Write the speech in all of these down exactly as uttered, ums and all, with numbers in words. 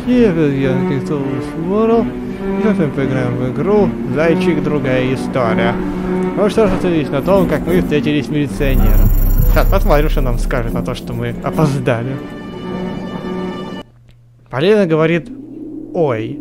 я как-то усвоил. Сейчас мы поиграем в игру «Зайчик. Другая история». Ну что ж, остановились на том, как мы встретились с милиционером. Сейчас посмотрим, что нам скажет на то, что мы опоздали. Полина говорит «Ой».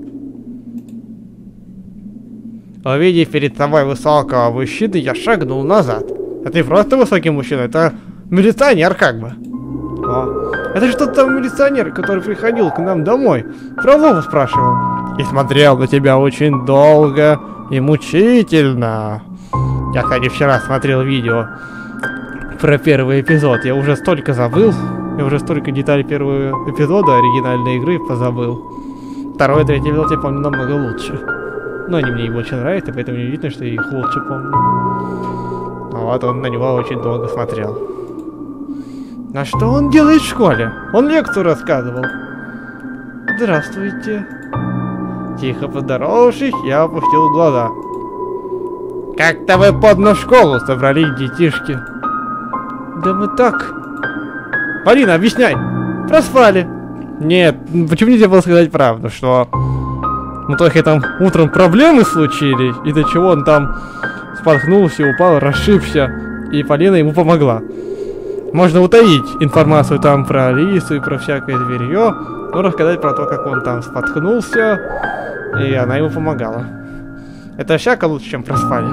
Увидев перед собой высокого мужчину, я шагнул назад. Это не просто высокий мужчина, это милиционер как бы. О, это же тот там милиционер, который приходил к нам домой. Про Вову спрашивал. И смотрел на тебя очень долго и мучительно. Я, кстати, вчера смотрел видео про первый эпизод. Я уже столько забыл. Я уже столько деталей первого эпизода оригинальной игры позабыл. Второй и третий эпизод я помню намного лучше. Но они мне очень нравятся, поэтому не видно, что я их лучше помню. А вот он на него очень долго смотрел. А что он делает в школе? Он лекцию рассказывал. Здравствуйте. Тихо поздоровавшись, я опустил глаза. Как-то вы подно в школу собрались, детишки. Да мы так... Полина, объясняй. Проспали. Нет, почему нельзя было сказать правду, что... Ну только там утром проблемы случились, и до чего он там споткнулся, упал, расшибся, и Полина ему помогла. Можно утаить информацию там про Алису и про всякое зверье, но рассказать про то, как он там споткнулся, и она ему помогала. Это всяко лучше, чем проспали.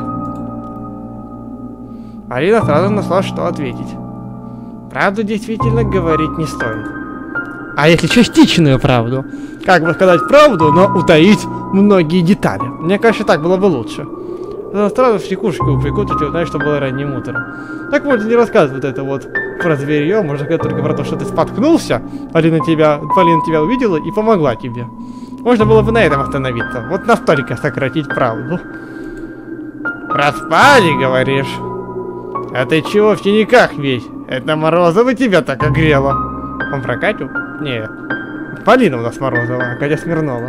Полина сразу нашла, что ответить. Правду действительно говорить не стоит. А если частичную правду? Как бы сказать правду, но утаить многие детали. Мне кажется, так было бы лучше. Сразу в секушку упекут, и ты узнаешь, что было ранним утром. Так можно не рассказывать это вот про зверье, можно сказать только про то, что ты споткнулся, Полина тебя, Полина тебя увидела и помогла тебе. Можно было бы на этом остановиться, вот настолько сократить правду. Проспали, говоришь? А ты чего в синяках весь? Это Морозова тебя так огрела. Он про Катю? Нет. Полина у нас Морозова, а Катя Смирнова.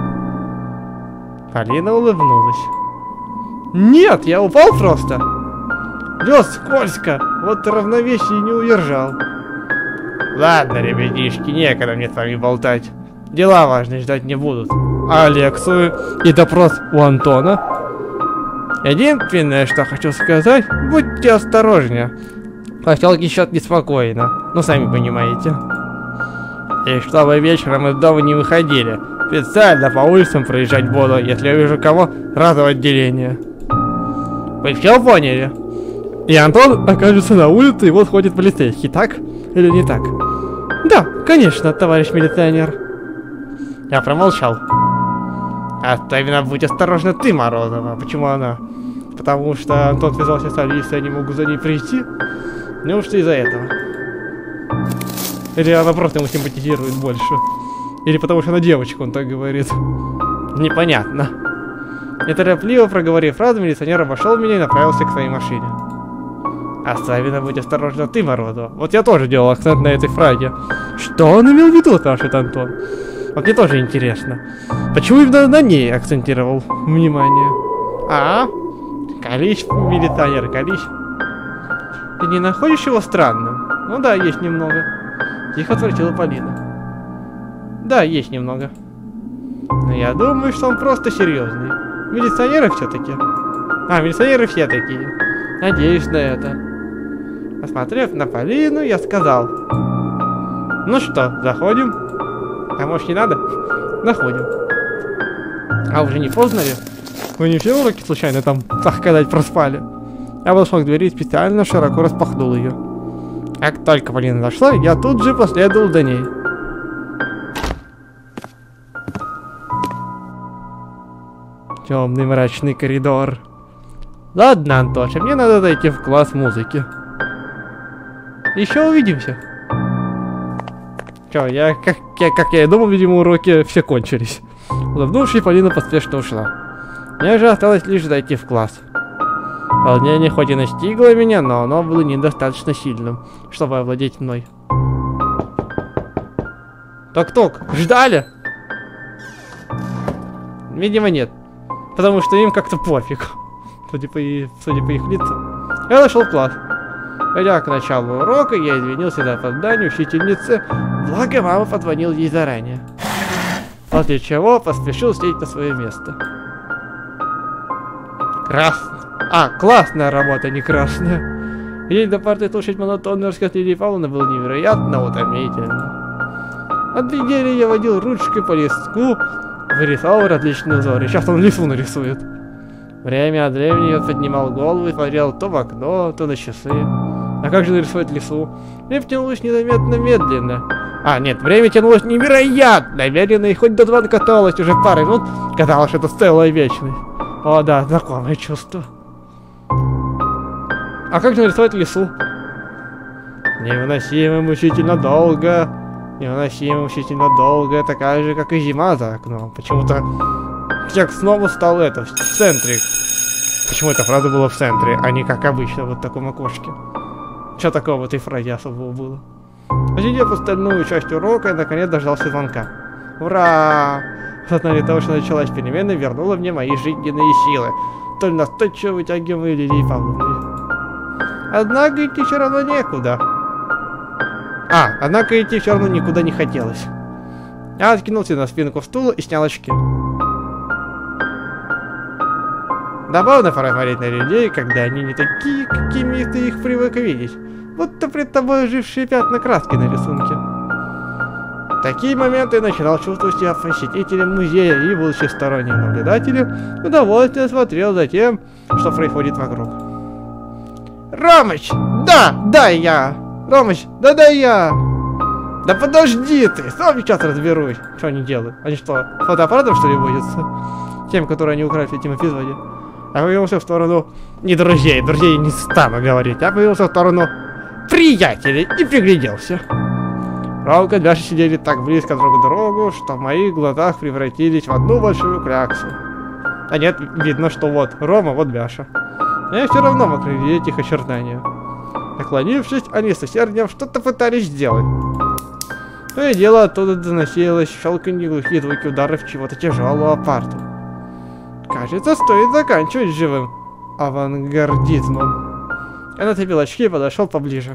Полина улыбнулась. Нет, я упал просто. Лёд скользко, вот равновесие не удержал. Ладно, ребятишки, некогда мне с вами болтать. Дела важные ждать не будут. А лекцию и допрос у Антона? Единственное, что хочу сказать, будьте осторожнее. Поселке счет неспокойно, ну сами понимаете. И чтобы вечером из дома не выходили. Специально по улицам проезжать буду, если я вижу кого, сразу в отделение. Вы все поняли? И Антон окажется на улице, и вот ходит полицейский, так? Или не так? Да, конечно, товарищ милиционер. Я промолчал. Особенно будь осторожна ты, Морозова. Почему она? Потому что Антон связался с Алисой, я не могу за ней прийти. Неужто из-за этого? Или она просто ему симпатизирует больше? Или потому что она девочка, он так говорит? Непонятно. Неторопливо проговорив фразу, милиционер обошел меня и направился к своей машине. Особенно будь осторожна ты, Морозова. Вот я тоже делал акцент на этой фразе. Что он имел в виду, спрашивает Антон? Вот мне тоже интересно. Почему именно на ней акцентировал внимание? А? Колись, милиционер, колись. Ты не находишь его странным? Ну да, есть немного. Тихо ответила Полина. Да, есть немного. Но я думаю, что он просто серьезный. Милиционеры все-таки. А, милиционеры все такие. Надеюсь на это. Посмотрев на Полину, я сказал. Ну что, заходим? А может не надо? Заходим. А уже не поздно ли? Вы не все уроки случайно там, так сказать, проспали? Я подошел к двери и специально широко распахнул ее. Как только Полина зашла, я тут же последовал за ней. Темный мрачный коридор. Ладно, Антоша, мне надо зайти в класс музыки. Еще увидимся. Чё, я как, я как я и думал, видимо, уроки все кончились. Улыбнувшись, Полина поспешно ушла. Мне же осталось лишь зайти в класс. Волнение хоть и настигло меня, но оно было недостаточно сильным, чтобы овладеть мной. Ток-ток, ждали? Видимо, нет. Потому что им как-то пофиг. Судя по, судя по их лицам. Я зашел в класс. Пойдя к началу урока, я извинился за опоздание учительницы, благо мама позвонила ей заранее. после чего поспешил сесть на свое место. Красно. А, классная работа, не красная. Сидеть до парты слушать монотонный рассказ Лидии Павловны было невероятно утомительно. От недели я водил ручкой по листку, вырисовал различные узоры. Сейчас он лису нарисует. Время от времени я поднимал голову и смотрел то в окно, то на часы. А как же нарисовать лису? Время тянулось незаметно медленно. А, нет, время тянулось невероятно медленно, и хоть до два каталось уже пару минут, казалось, что это целая вечность. О, да, знакомое чувство. А как же нарисовать лису? Невыносимо мучительно долго. Невыносимо мучительно долго, такая же, как и зима за окном. Почему-то как снова стал это, в центре. Почему эта фраза была в центре, а не как обычно, вот в таком окошке? Что такого в этой фразе особого было? Посидев остальную часть урока, я наконец дождался звонка. Ура! Осознание того, что началась перемена, вернуло мне мои жизненные силы. Столь настойчиво вытягивая Лидии Павловны. Однако идти все равно некуда. А, однако идти все равно никуда не хотелось. Я откинулся на спинку стула и снял очки. Забавно смотреть на людей, когда они не такие, какими ты их привык видеть. Будто пред тобой ожившие пятна краски на рисунке. В такие моменты я начинал чувствовать себя посетителем музея и, будучи сторонним наблюдателем, с удовольствием смотрел за тем, что происходит вокруг. Ромыч! Да! Да я! Ромыч! Да да я! Да подожди ты! Сам сейчас разберусь! Что они делают? Они что, фотоаппаратом что ли водятся? Тем, которые они украли в этом эпизоде. Я повернулся в сторону не друзей, друзей не стану говорить. Я повернулся в сторону приятелей и пригляделся. Ромка и Бяша сидели так близко друг к другу, что в моих глазах превратились в одну большую кляксу. А нет, видно, что вот Рома, вот Бяша. Но я все равно мог видеть их очертания. Наклонившись, они с усердием что-то пытались сделать. То и дело оттуда доносилось щелканье, глухие звуки ударов чего-то тяжелого парту. Кажется, стоит заканчивать живым авангардизмом. Я нацепил очки и подошел поближе.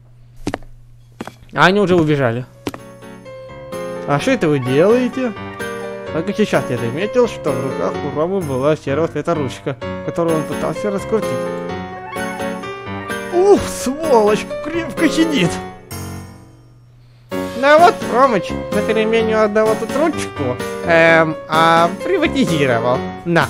А они уже убежали. А что это вы делаете? Только сейчас я заметил, что в руках у Ромы была серого цвета ручка, которую он пытался раскрутить. Ух, сволочь, крепко сидит. Да вот, Ромыч, на перемене одного тут ручку, эм, а приватизировал. На.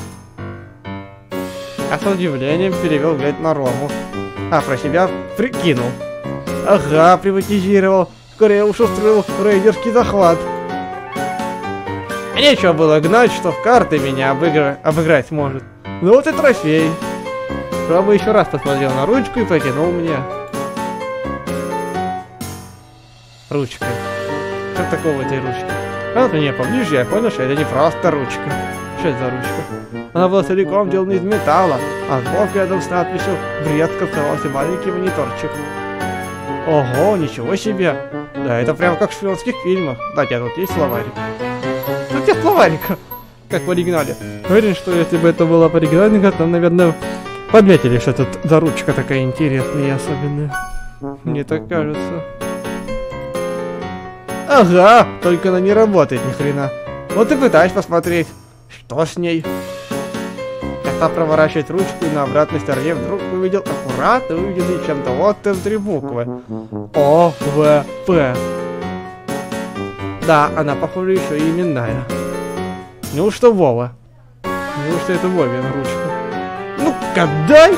Я с удивлением перевел взгляд на Рому, а про себя прикинул. Ага, приватизировал. Скорее уж устроил рейдерский захват. Нечего было гнать, что в карты меня обыгра... обыграть может. Ну вот и трофей. Рома еще раз посмотрел на ручку и протянул мне. Ручка. Что такого в этой ручке? Когда мне поближе, я понял, что это не просто ручка. Что это за ручка? Она была целиком сделана из металла, а сбоку рядом с надписью «Бред» красовался маленький мониторчик. Ого, ничего себе! Да, это прям как в шпионских фильмах. Кстати, а тут есть словарик. Тут есть словарик, как в оригинале. Уверен, что если бы это было по оригиналу, то, наверное, подметили, что тут за ручка такая интересная и особенная. Мне так кажется. Ага, только она не работает ни хрена. Вот и пытаюсь посмотреть, что с ней. Я стал проворачивать ручку, и на обратной стороне вдруг увидел аккуратно выведенные чем-то вот там три буквы. О, В, П. Да, она, похоже, еще и именная. Неужто Вова? Неужто это Вовина ручка? Ну-ка, дай!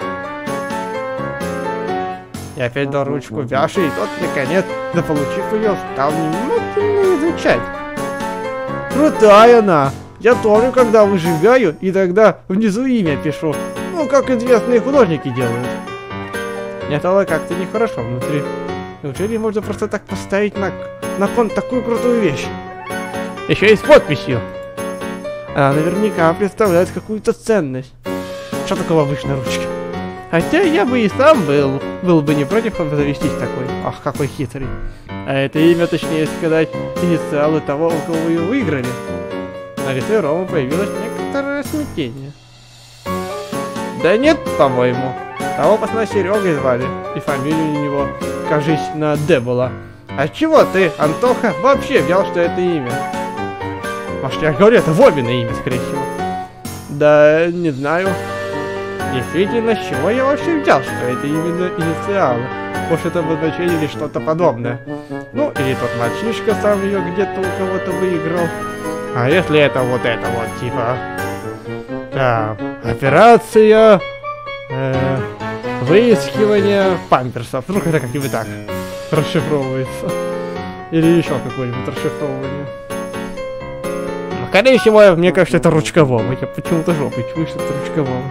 Я опять дал ручку Бяше, и тот, наконец, заполучив ее, стал внимательно изучать. Крутая она! Я помню, когда выжигаю, и тогда внизу имя пишу. Ну, как известные художники делают. Мне стало как-то нехорошо внутри. Неужели можно просто так поставить на, на кон такую крутую вещь? Еще и с подписью. Она наверняка представляет какую-то ценность. Что такого обычной ручки? Хотя я бы и сам был, был бы не против завестись такой. Ах, какой хитрый. А это имя, точнее сказать, инициалы того, у кого вы выиграли. На лице Ромы появилось некоторое смятение. Да нет, по-моему. Того пацана Серегой звали, и фамилия у него, кажись, на Д была. А чего ты, Антоха, вообще взял, что это имя? Может, я говорю, это Вовина имя, скорее всего. Да, не знаю. Действительно, с чего я вообще взял, что это именно инициалы? Может, это обозначение или что-то подобное. Ну, или тот мальчишка сам ее где-то у кого-то выиграл. А если это вот это вот, типа... Да, операция... Э, выискивание памперсов. Ну, это как-нибудь так расшифровывается. Или еще какое-нибудь расшифровывание. Ну, скорее всего, мне кажется, это Ручкового. Я почему-то жопой чую, что это Ручкового.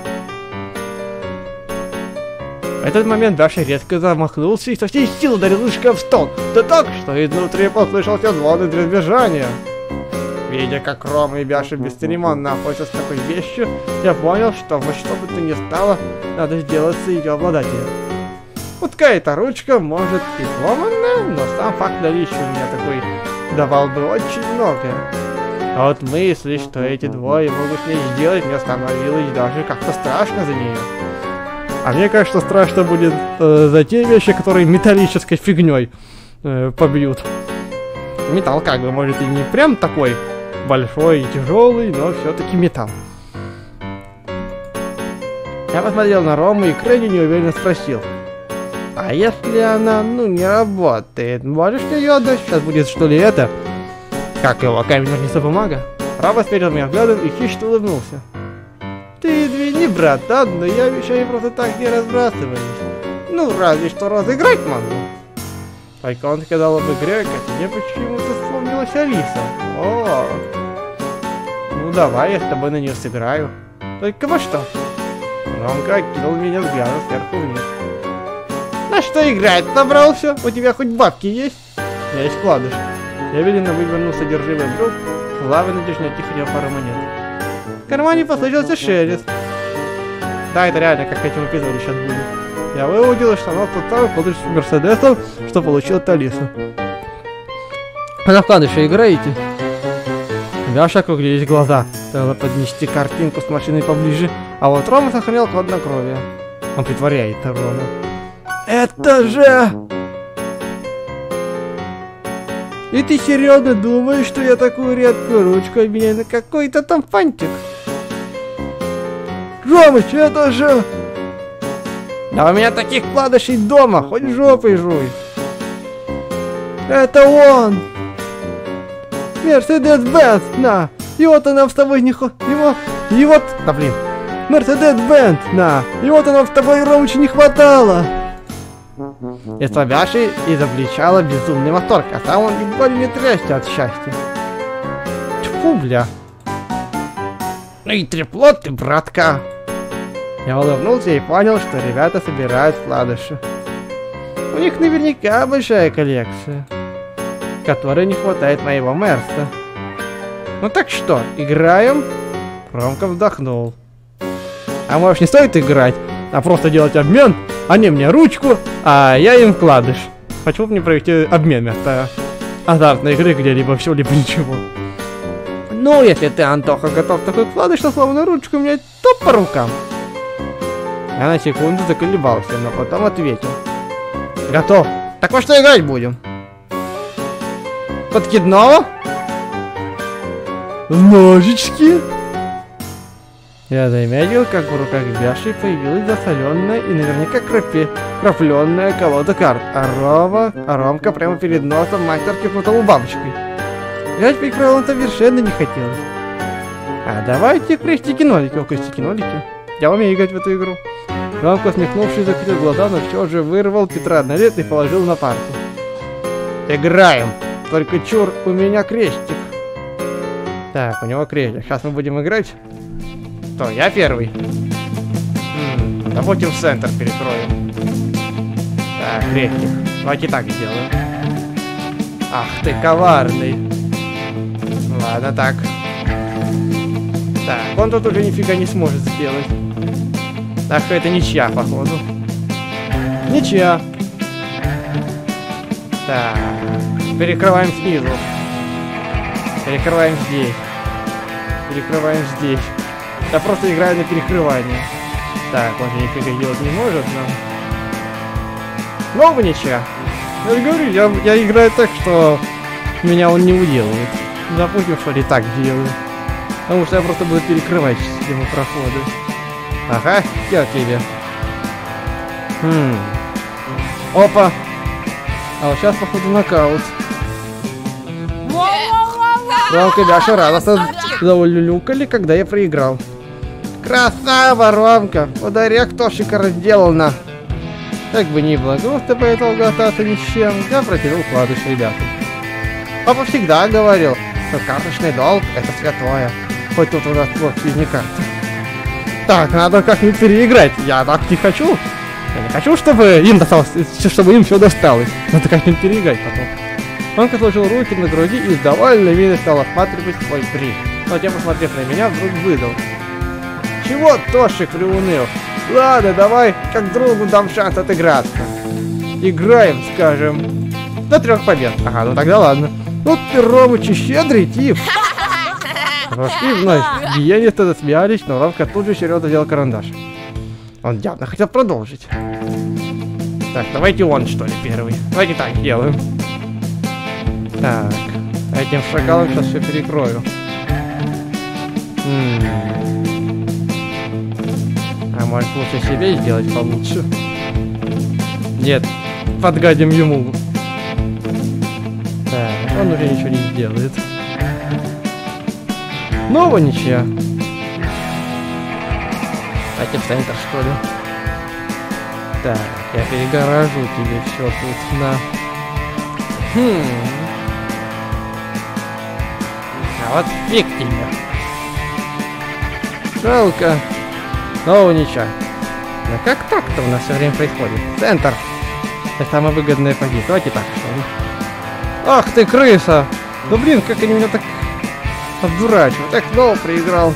В этот момент Даша резко замахнулся и со всей силы ударил ручкой в стол. Да так, что изнутри послышался звон и дребезжание. Видя, как Рома и Бяша бесцеремонно охотятся с такой вещью, я понял, что во что бы то ни стало, надо сделаться ее обладателем. Пускай эта ручка может и сломанная, но сам факт наличия у меня такой давал бы очень многое. А вот мысли, что эти двое могут с ней сделать, мне становилось даже как-то страшно за нее. А мне кажется, страшно будет э, за те вещи, которые металлической фигней э, побьют. Металл как бы может и не прям такой большой и тяжелый, но все-таки металл. Я посмотрел на Рому и крайне неуверенно спросил: а если она, ну, не работает, можешь ее отдать? Сейчас будет что ли это? Как его, камень, ножницы, бумага? Рома сперил меня взглядом и хищно улыбнулся. Ты извини, братан, но я вещами просто так не разбрасываюсь. Ну, разве что разыграть могу. Только он сказал об игре, как мне почему-то вспомнилась Алиса. О, ну давай, я с тобой на нее сыграю. Только во что? Ромка кинул меня взглядом сверху вниз. На что играть набрался? У тебя хоть бабки есть? У меня есть вкладыш. Я велено вывернул содержимое брюк, славы надежно тихо пару монет. В кармане послышался шелест. Да, это реально как в этом эпизоде сейчас будет. Я выудил из штанов тот самый вкладыш с Мерседесом, что получил от Алисы. А на вкладыше играете? У Бяши округлились глаза. Стоило поднести картинку с машиной поближе, а вот Рома сохранял хладнокровие. Он притворяется, Рома. Это же... И ты серьезно думаешь, что я такую редкую ручку обменяю на какой-то там фантик? Ромыч, это же... Да у меня таких вкладышей дома, хоть жопой жуй. Это он! Мерседес-Бенц, на! И вот она с тобой не хо... Его... И вот... Да блин. Мерседес-Бенц, на! И вот она с тобой, Ромыч, не хватало! Лицо Бяши изобличало безумный восторг, а сам он едва ли не трясся от счастья. Тьфу, бля. Ну и трепло ты, братка. Я улыбнулся и понял, что ребята собирают вкладыши. У них наверняка большая коллекция, которой не хватает моего Мерса. Ну так что, играем? Ромка вздохнул. А может, не стоит играть, а просто делать обмен? Они мне ручку, а я им вкладыш. Почему бы не провести обмен вместо азартной игры, где либо все, либо ничего? Ну, если ты, Антоха, готов такой вкладыш, то словно ручку мне то по рукам. Я на секунду заколебался, но потом ответил. Готов. Так во что играть будем? Подкидного? Ножички? Я заметил, как в руках Бяши появилась засоленная и наверняка крапе, крапленная колода карт, а Рома, а Ромка прямо перед носом мастерски крутал бабочкой. Играть по правилам совершенно не хотелось. А давайте крестики-нолики. О, крестики-нолики. Я умею играть в эту игру. Ромка, смехнувшись, закрыл глаза, но все же вырвал тетрадь на лет и положил на парту. Играем. Только чур, у меня крестик. Так, у него крестик. Сейчас мы будем играть. Что, я первый? М-м, давайте в центр перекроем. Так, крестик. Давайте так сделаем. Ах ты коварный. Ладно, так. Так, он тут уже нифига не сможет сделать. Так что это ничья, походу. Ничья. Так. Перекрываем снизу. Перекрываем здесь. Перекрываем здесь. Я просто играю на перекрывание. Так, он же нифига делать не может, но... Снова ничья. Я же говорю, я, я играю так, что меня он не уделывает. Допустим, что ли так делаю. Потому что я просто буду перекрывать систему прохода. Ага, я тебе. Хм. Опа. А вот сейчас, походу, нокаут. Ромка и Даша радостно заулюлюкали, когда я проиграл. Красава, Ромка! Ударек Тошика разделана. Как бы ни было грустно по итогу остаться ни с чем, я протянул вкладыш ребятам. Папа всегда говорил, что карточный долг — это святое. Хоть тут у нас вовсе не карта. Так, надо как-нибудь переиграть. Я так не хочу. Я не хочу, чтобы им досталось, чтобы им все досталось. Надо как-нибудь переиграть потом. Он сложил руки на груди и с довольной миной стал осматривать свой приз. Но тем, посмотрев на меня, вдруг выдал. Чего Тошик приуныл? Ладно, давай как другу дам шанс отыграться. Играем, скажем, до трех побед. Ага, ну тогда ладно. Вот ты, Ромыч, щедрый тип. Прошли вновь. Гиенисты засмеялись, но Ромка тут же серьезно взял карандаш. Он явно хотел продолжить. Так, давайте он, что ли, первый. Давайте так делаем. Так, этим шагалом сейчас все перекрою. М -м -м. А может лучше себе сделать получше? Нет, подгадим ему. Так, он уже ничего не сделает. Нового ничья. Давайте в центр, что ли. Так, я перегоражу тебе все тут на... Хм. А вот фиг тебе. Жалко. Нового ничья. Но как так-то у нас все время происходит? Центр. Это самая выгодная позиция. Давайте так, что ли. Ах ты, крыса! Ну блин, как они меня так обдурачивают. Так снова проиграл.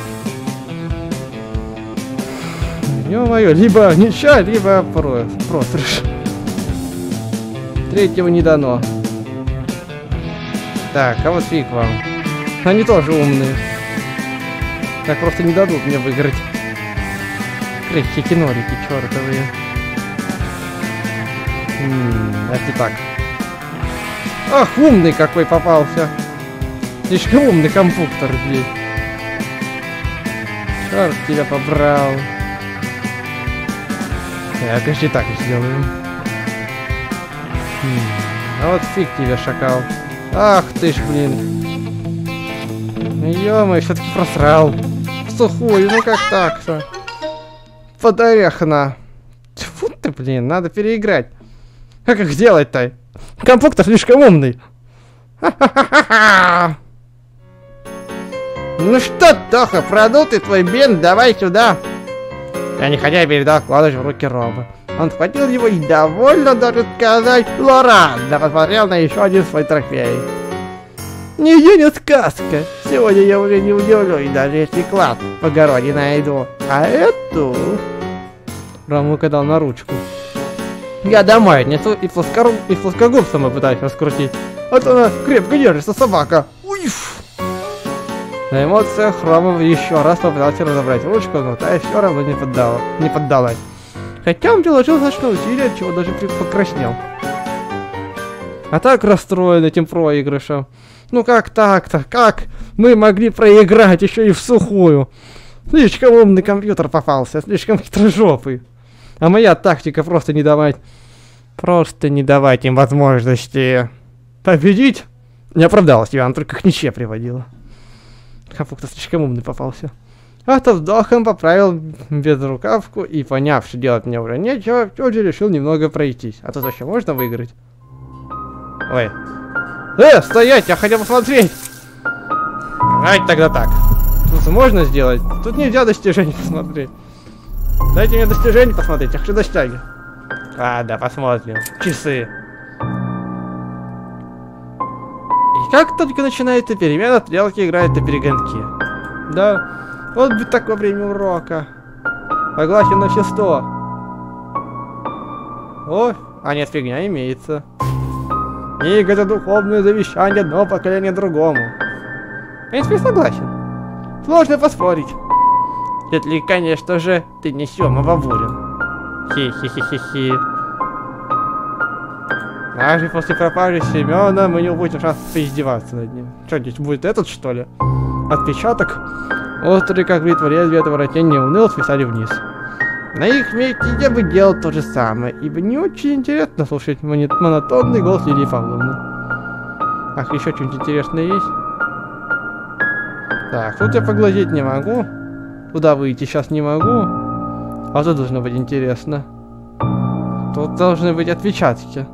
Ё-моё, либо ничья, либо про проигрыш. Третьего не дано. Так, а вот фиг вам. Они тоже умные. Так просто не дадут мне выиграть. Крестики-норики чертовые. Ммм, это так. Ах, умный какой попался. Слишком умный компьютер здесь. Черт тебя побрал. Так, еще так сделаем. Хм. А вот фиг тебе, шакал. Ах ты ж, блин. Ё-моё, все-таки просрал. Сухую, ну как так-то? Подоряхна. Тьфу ты, блин, надо переиграть. А как сделать-то? Компьютер слишком умный. Ха-ха-ха-ха! Ну что, Тоха, продутый твой бинт, давай сюда. Я не хотя передал вкладыш в руки Рома. Он схватил его и довольно, даже сказать, злорадно посмотрел на еще один свой трофей. Не не сказка. Сегодня я уже не удивлюсь, даже если клад в огороде найду. А эту... Рома указал на ручку. Я домой отнесу и, плоскору... и плоскогуб сама пытаюсь раскрутить. Вот она крепко держится, собака. Уиф! На эмоциях Рома еще раз попытался разобрать ручку, но та все равно не поддала, не поддалась. Хотя он приложил значное усилие, от чего даже покраснел. А так расстроен этим проигрышем. Ну как так-то? Как мы могли проиграть еще и в сухую? Слишком умный компьютер попался, слишком хитрожопый. А моя тактика просто не давать... Просто не давать им возможности победить. Не оправдалась я, она только к ничье приводила. Компьютер слишком умный попался. А то вдохом поправил безрукавку и, поняв, что делать мне уже нечего, все же решил немного пройтись. А тут вообще можно выиграть? Ой. Э, стоять, я хотел посмотреть. Давайте тогда так. Тут можно сделать? Тут нельзя достижений посмотреть. Дайте мне достижения посмотреть, я хочу достяги. А, да, посмотрим. Часы. И как только начинается перемена, стрелки играют на перегонке. Да, вот бы так во время урока. Согласен на все сто. О, а нет, фигня имеется. Книга — это духовное завещание одного поколения другому. В принципе, согласен. Сложно поспорить. Если, конечно же, ты не Сёма Вавурин. Хи-хи-хи-хи-хи. Даже после пропажи Семена мы не упустим шанс поиздеваться над ним. Что, здесь будет этот, что ли? Отпечаток? Острый, как бритва лезвия этого растения, уныл, свисали вниз. На их месте я бы делал то же самое, ибо не очень интересно слушать монотонный голос Лилии Павловны. Ах, еще что-нибудь интересное есть? Так, тут я поглазеть не могу. Туда выйти сейчас не могу. А тут должно быть интересно. Тут должны быть отпечатки.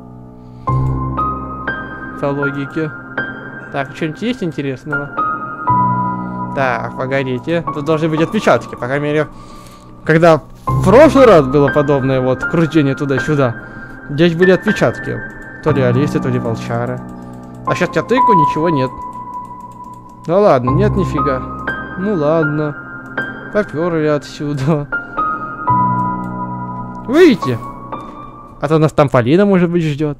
По логике. Так, что-нибудь есть интересного? Так, погодите. Тут должны быть отпечатки, по крайней мере. Когда в прошлый раз было подобное вот кружение туда-сюда, здесь были отпечатки. То ли Алисы, то ли Волчара. А сейчас я тыку, ничего нет. Ну ладно, нет нифига. Ну ладно. Поперли отсюда. Выйти. А то нас там Полина, может быть, ждет.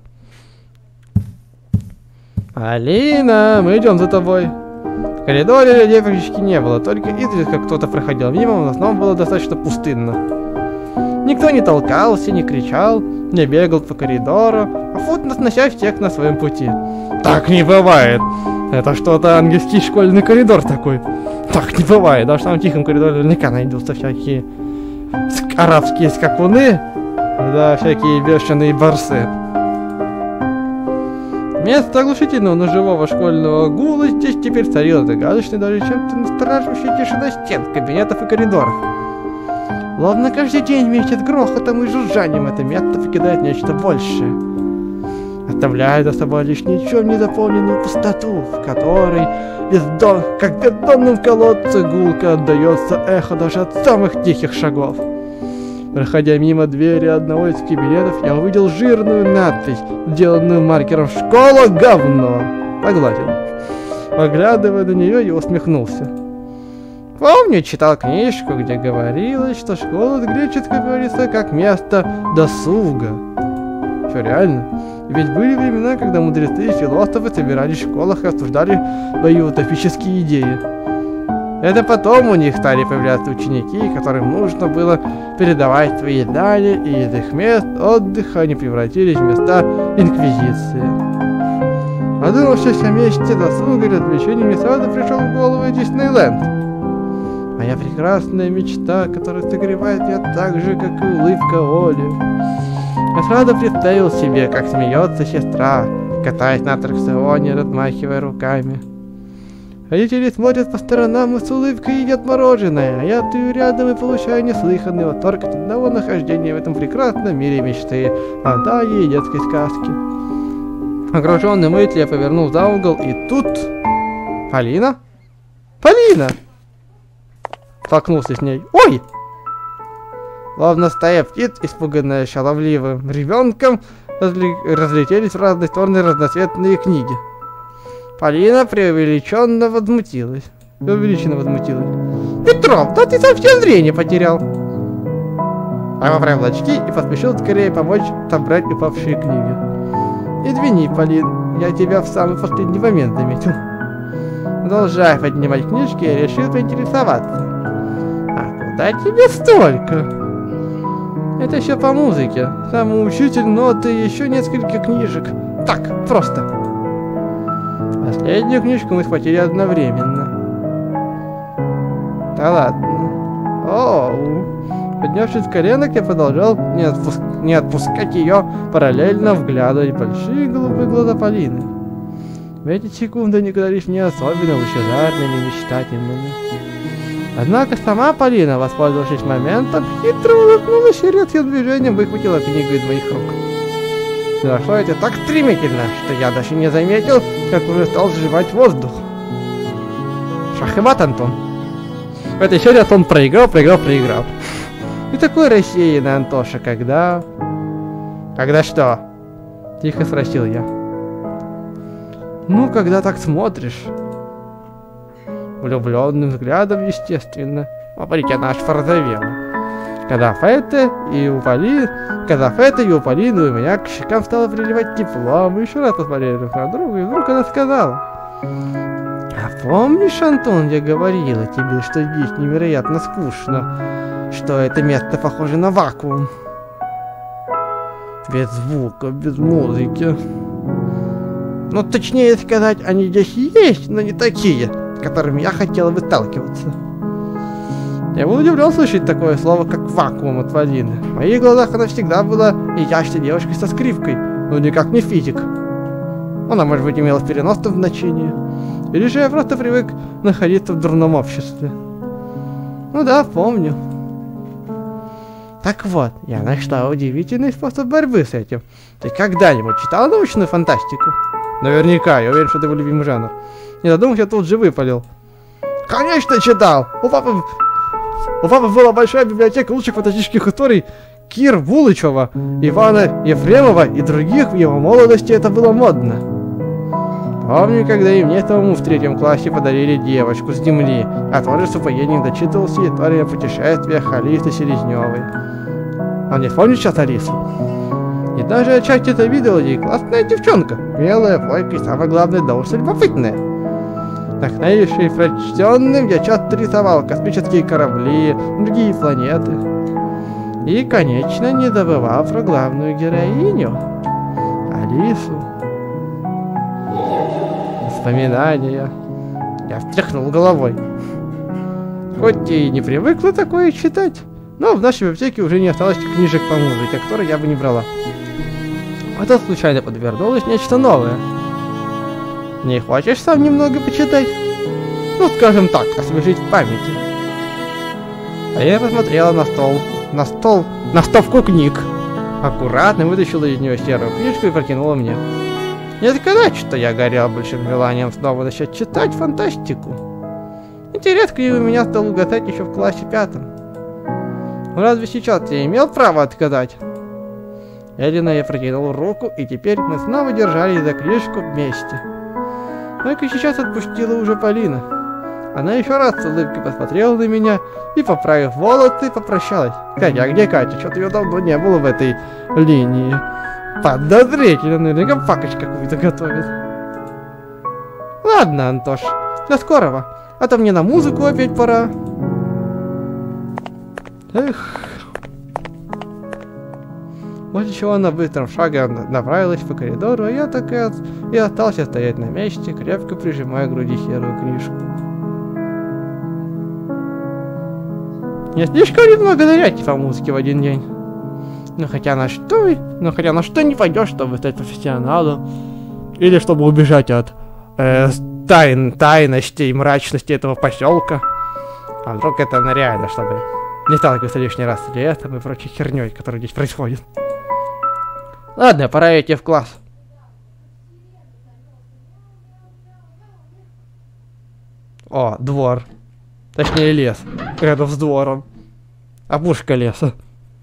Полина, мы идем за тобой. В коридоре людей практически не было, только изредка кто-то проходил мимо, в основном было достаточно пустынно. Никто не толкался, не кричал, не бегал по коридору, а попутно снося всех на своем пути. Так не бывает. Это что-то ангельский школьный коридор такой. Так не бывает. Даже в самом тихом коридоре наверняка найдутся всякие арабские скакуны, да, всякие бешеные барсы. Вместо оглушительного, но живого школьного гула здесь теперь царила загадочная, даже чем-то настораживающая тишина стен, кабинетов и коридоров. Словно каждый день вместе с грохотом и жужжанием это место покидает нечто большее, оставляя за собой лишь ничем не заполненную пустоту, в которой, бездон, как в бездонном колодце, гулко отдается эхо даже от самых тихих шагов. Проходя мимо двери одного из кабинетов, я увидел жирную надпись, сделанную маркером «Школа говно». Согласен. Поглядывая на нее, я усмехнулся. Помню, читал книжку, где говорилось, что школа с греческого говорится как место досуга. Что, реально? Ведь были времена, когда мудрецы и философы собирались в школах и обсуждали свои утопические идеи. Это потом у них стали появляться ученики, которым нужно было передавать свои знания, и из их мест отдыха они превратились в места инквизиции. Подумавшись о месте досуга и развлечений, мне сразу пришел в голову Диснейленд. Моя прекрасная мечта, которая согревает меня так же, как и улыбка Оли. Я сразу представил себе, как смеется сестра, катаясь на аттракционе, размахивая руками. Родители смотрят по сторонам и с улыбкой едят мороженое, а я стою рядом и получаю неслыханный восторг от одного нахождения в этом прекрасном мире мечты, фантазии и детской сказки. Окруженный мыслью, я повернул за угол, и тут... Полина? Полина! Столкнулся с ней. Ой! Словно стая птиц, испуганная шаловливым ребенком, разли... разлетелись в разные стороны разноцветные книги. Полина преувеличенно возмутилась. Преувеличенно возмутилась. Петров, да ты совсем зрение потерял. Я поправил очки и поспешил скорее помочь собрать упавшие книги. Извини, Полин, я тебя в самый последний момент заметил. Продолжая поднимать книжки, я решил поинтересоваться. А куда тебе столько? Это еще по музыке. Самоучитель, ноты и еще несколько книжек. Так, просто. Последнюю книжку мы схватили одновременно. Да ладно. Оу. Поднявшись с коленок, я продолжал не, отпуск... не отпускать ее, параллельно вглядывать большие голубые глаза Полины. В эти секунды они казались мне особенно лучезарными и мечтательными. Однако сама Полина, воспользовавшись моментом, хитро улыбнулась и резким движением выхватила книгу из моих рук. Произошло это так стремительно, что я даже не заметил, как уже стал сживать воздух. Шах и мат, Антон. В этой серии Антон проиграл, проиграл, проиграл. И такой рассеянный Антоша, когда... Когда что? Тихо спросил я. Ну, когда так смотришь. Влюбленным взглядом, естественно. Смотрите, она аж порозовела. Сказав это, и у Полины, сказав это, и у Полины, у меня к щекам стало приливать тепло. Мы еще раз посмотрели друг на друга, и вдруг она сказала: а помнишь, Антон, я говорила тебе, что здесь невероятно скучно, что это место похоже на вакуум? Без звука, без музыки. Ну, точнее сказать, они здесь есть, но не такие, с которыми я хотел бы сталкиваться. Я был удивлен слышать такое слово, как вакуум от Валины. В моих глазах она всегда была изящной девушкой со скрипкой, но никак не физик. Она, может быть, имела переносное значение. Или же я просто привык находиться в дурном обществе. Ну да, помню. Так вот, я нашла удивительный способ борьбы с этим. Ты когда-нибудь читал научную фантастику? Наверняка, я уверен, что это его любимый жанр. Не задумываясь, я тут же выпалил. Конечно, читал! У папы... У папы была большая библиотека лучших фантастических историй Кир Булычева, Ивана Ефремова и других. В его молодости это было модно. Помню, когда и мне самому в третьем классе подарили девочку с земли, а тоже с упоением дочитывался историю о путешествиях Алисы Селезневой. А не помню сейчас Алису. И даже отчасти это видел ей классная девчонка, милая, бойкая и, самое главное, да уж любопытная. Вдохновивший прочтенным, я часто рисовал космические корабли, другие планеты. И, конечно, не забывал про главную героиню, Алису. Воспоминания. Я встряхнул головой. Хоть и не привыкла такое читать, но в нашей библиотеке уже не осталось книжек по музыке, которые я бы не брала. А тут случайно подвернулось нечто новое. Не хочешь сам немного почитать? Ну, скажем так, освежить в памяти. А я посмотрела на стол. На стол. На стопку книг. Аккуратно вытащила из нее серую книжку и протянула мне. Не сказать, что я горел большим желанием снова начать читать фантастику. Интерес к ней у меня стал угасать еще в классе пятом. Разве сейчас я имел право отказать? Медленно я протянул руку, и теперь мы снова держались за книжку вместе. Только сейчас отпустила уже Полина. Она еще раз с улыбкой посмотрела на меня и, поправив волосы, попрощалась. Катя, а где Катя? Что-то ее давно не было в этой линии. Подозрительно, наверняка пакость какую-то готовит. Ладно, Антош, до скорого. А то мне на музыку опять пора. Эх. После чего она быстрым шагом направилась по коридору, а я так и, от... и остался стоять на месте, крепко прижимая к груди серую книжку. Не слишком ли много зарядки по музыке в один день? Ну хотя на что, ну хотя на что не пойдешь, чтобы стать профессионалом? Или чтобы убежать от э, тайн, тайности и мрачности этого поселка? А вдруг это реально, чтобы не сталкиваться лишний раз с летом и прочей херней, которая здесь происходит. Ладно, пора идти в класс. О, двор. Точнее, лес. Рядом с двором. Опушка леса.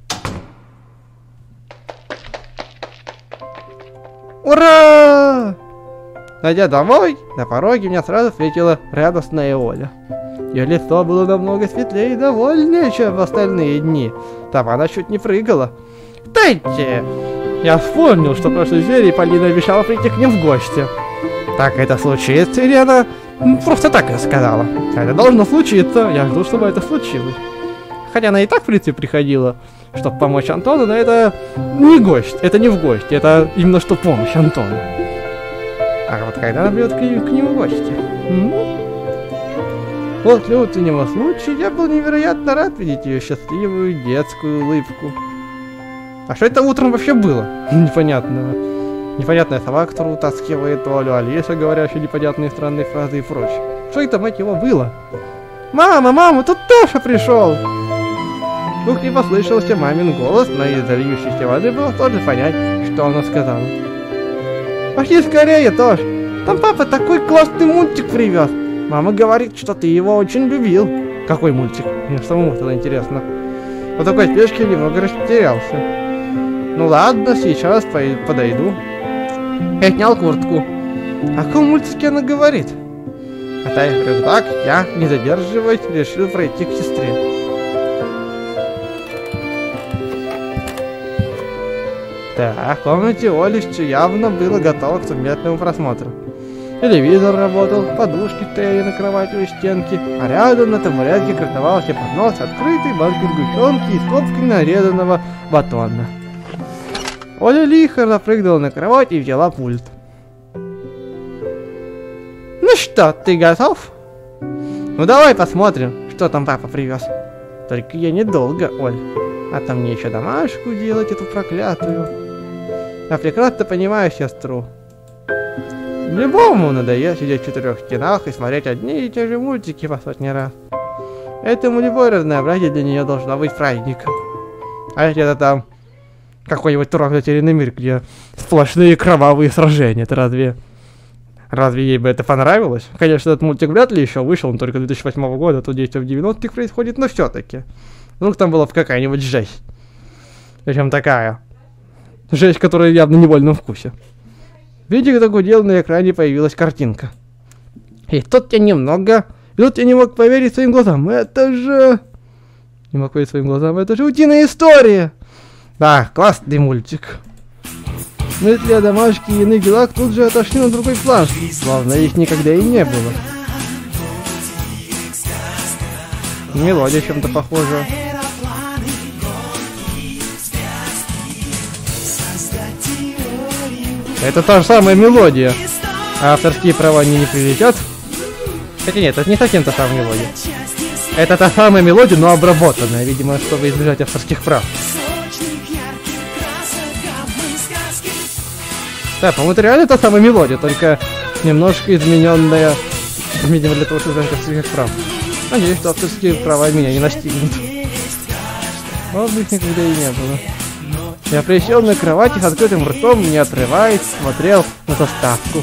Ура! Найдя домой, на пороге меня сразу встретила радостная Оля. Ее лицо было намного светлее и довольнее, чем в остальные дни. Там она чуть не прыгала. Кстати, я вспомнил, что в прошлой серии Полина обещала прийти к ним в гости. Так это случится, или она просто так рассказала? Это должно случиться, я жду, чтобы это случилось. Хотя она и так, в принципе, приходила, чтобы помочь Антону, но это не гость, это не в гости, это именно что помощь Антону. А вот когда она придет к, к нему в гости? М-м? После утреннего случая я был невероятно рад видеть ее счастливую детскую улыбку. А что это утром вообще было? Непонятно. Непонятная сова, которую утаскивает Олю, Алиса, говорящая непонятные странные фразы и прочее. Что это, мать его, было? Мама, мама, тут Тоша пришел! В кухне послышался мамин голос, но из-за льющейся воды было сложно понять, что она сказала. Пошли скорее, Тош! Там папа такой классный мультик привез! Мама говорит, что ты его очень любил. Какой мультик? Мне самому стало интересно. По такой спешке немного растерялся. Ну ладно, сейчас подойду. Я снял куртку. О каком мультике она говорит? Оставив рюкзак, я, не задерживаясь, решил пройти к сестре. Так, в комнате Олечки явно было готово к совместному просмотру. Телевизор работал, подушки стояли на кровати у стенки, а рядом на табуретке красовался поднос с открытой банкой сгущенки и скобкой нарезанного батона. Оля лихо запрыгнула на кровать и взяла пульт. Ну что, ты готов? Ну давай посмотрим, что там папа привез. Только я недолго, Оль. А то мне еще домашку делать, эту проклятую. Я прекрасно понимаю сестру. Любому надоест сидеть в четырех стенах и смотреть одни и те же мультики по сотни раз. Этому любое разнообразие для нее должно быть праздником. А если это там какой-нибудь трогательный мир, где сплошные кровавые сражения, это разве... Разве ей бы это понравилось? Конечно, этот мультик вряд ли еще вышел, он только две тысячи восьмого года, тут действие в девяностых происходит, но все-таки. Вдруг там была какая-нибудь жесть. Причем такая. Жесть, которая явно не в вольном вкусе. Видя, как гудел, на экране появилась картинка. И тут я немного... И тут я не мог поверить своим глазам. Это же... Не мог поверить своим глазам. Это же утиная история! Да, классный мультик. Мысли о домашке и иных делах тут же отошли на другой план. Словно их никогда и не было. Мелодия чем-то похожа. Это та же самая мелодия. А авторские права они не прилетят. Хотя нет, это не совсем та самая мелодия. Это та самая мелодия, но обработанная, видимо, чтобы избежать авторских прав. Да, по-моему, это реально та самая мелодия, только немножко измененная, видимо, для того, чтобы избежать авторских прав. Надеюсь, что авторские права меня не настигнут. Вот бы их никогда и не было. Я присел на кровати с открытым ртом, не отрываясь, смотрел на заставку.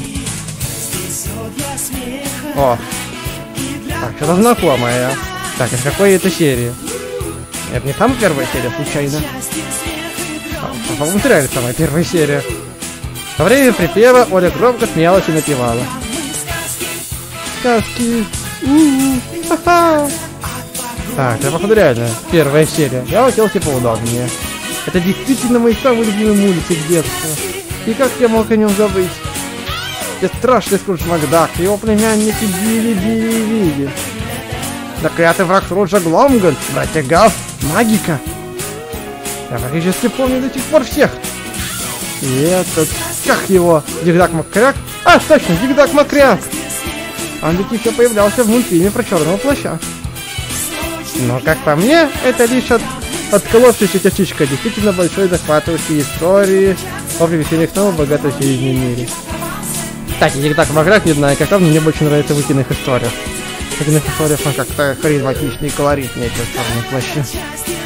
О! Так, что-то знакомое. Так, из какой это серии? Это не самая первая серия, случайно? А, по-моему, это реально самая первая серия. Во время припева Оля громко смеялась и напевала. Сказки. У-у-у. Ха-ха. Так, это, походу, реально первая серия. Я уселся поудобнее. Это действительно мой самый любимый мультик детства. И как я мог о нем забыть? Бесстрашный Скрудж Макдак, его племянники Билли, Билли и Вилли. Заклятый враг Скруджа Гломгольд, братья Гаф, Магика. Я практически помню до сих пор всех. И этот, как его, Зигзаг Макряк? А, точно, Зигзаг Макряк. Он ведь еще появлялся в мультфильме про Черного Плаща. Но, как по мне, это лишь от... отколовшаяся частичка действительно большой захватывающей истории о приключениях снова богатого в мире. Кстати, Зигзаг Макряк, не знаю, как вам, мне больше нравится в утиных историях. В утиных историях он как-то харизматичный и колоритный, чем в Черном Плаще.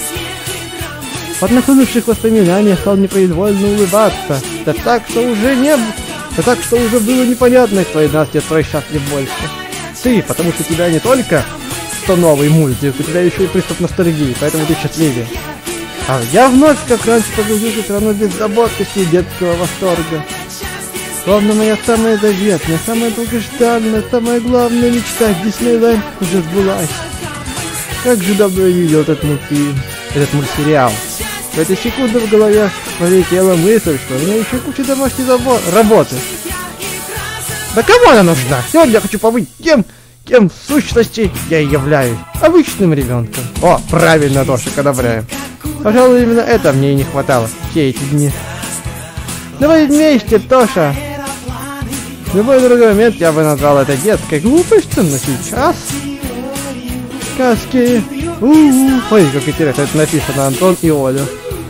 От нахлынувших воспоминаний стал непроизвольно улыбаться. Да так, что уже не... Да так, что уже было непонятно, кто из нас детства счастлив больше. Ты, потому что тебя не только что новый мультик, у тебя еще и приступ ностальгии, поэтому ты счастливее. А я вновь, как раньше, погрузился в страну беззаботности и детского восторга. Словно моя самая заветная, самая долгожданная, самая главная мечта Диснейленд уже сбылась. Как же давно я видел этот мультфильм, этот мультсериал. В этой секунды в голове полетела мысль, что у меня еще куча домашней работы. Да кому она нужна? Сегодня я хочу побыть тем, кем в сущности я и являюсь. Обычным ребенком. О, правильно, Тошик, одобряем. Пожалуй, именно это мне и не хватало все эти дни. Давай вместе, Тоша. В любой другой момент я бы назвал это детской глупостью, но сейчас... Сказки. У-у-у. Ой, как интересно, это написано Антон и Оля.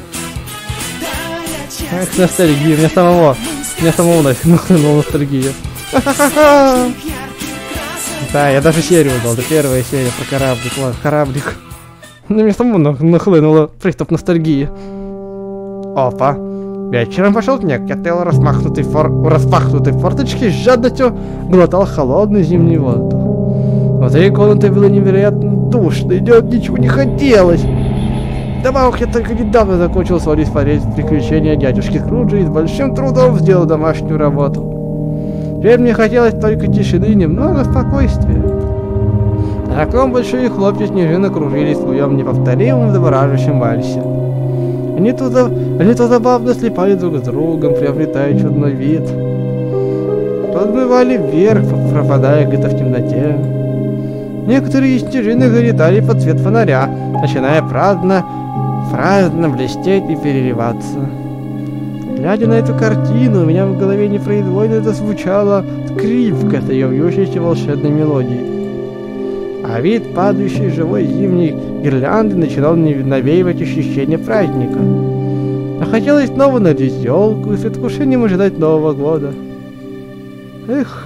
Эх, ностальгия, мне самого, мне самого нахлынула ностальгия. Ха-ха-ха-ха. Да, я даже серию дал, это первая серия про кораблик, ладно, кораблик. Ну, мне самому нахлынула приступ ностальгии. Опа. Вечером пошел снег, я стоял распахнутой фор... распахнутой форточке, с жадностью глотал холодный зимний воздух. Внутри комнаты было невероятно душно, и делать ничего не хотелось. Добавок я только недавно закончил сводить смотреть приключения дядюшки Скруджа и с большим трудом сделал домашнюю работу. Теперь мне хотелось только тишины и немного спокойствия. На окном большие хлопья снежинок кружились в своем неповторимом завораживающем вальсе. Они то, за... Они то забавно слипали друг с другом, приобретая чудной вид. То взмывали вверх, пропадая где-то в темноте. Некоторые из снежинок залетали под свет фонаря, начиная праздно, праздно блестеть и переливаться. Глядя на эту картину, у меня в голове непроизвольно зазвучала скрипка с ее вьющейся волшебной мелодией. А вид падающей живой зимней гирлянды начинал навеивать ощущение праздника. А хотелось снова надеть елку и с предвкушением ожидать Нового года. Эх.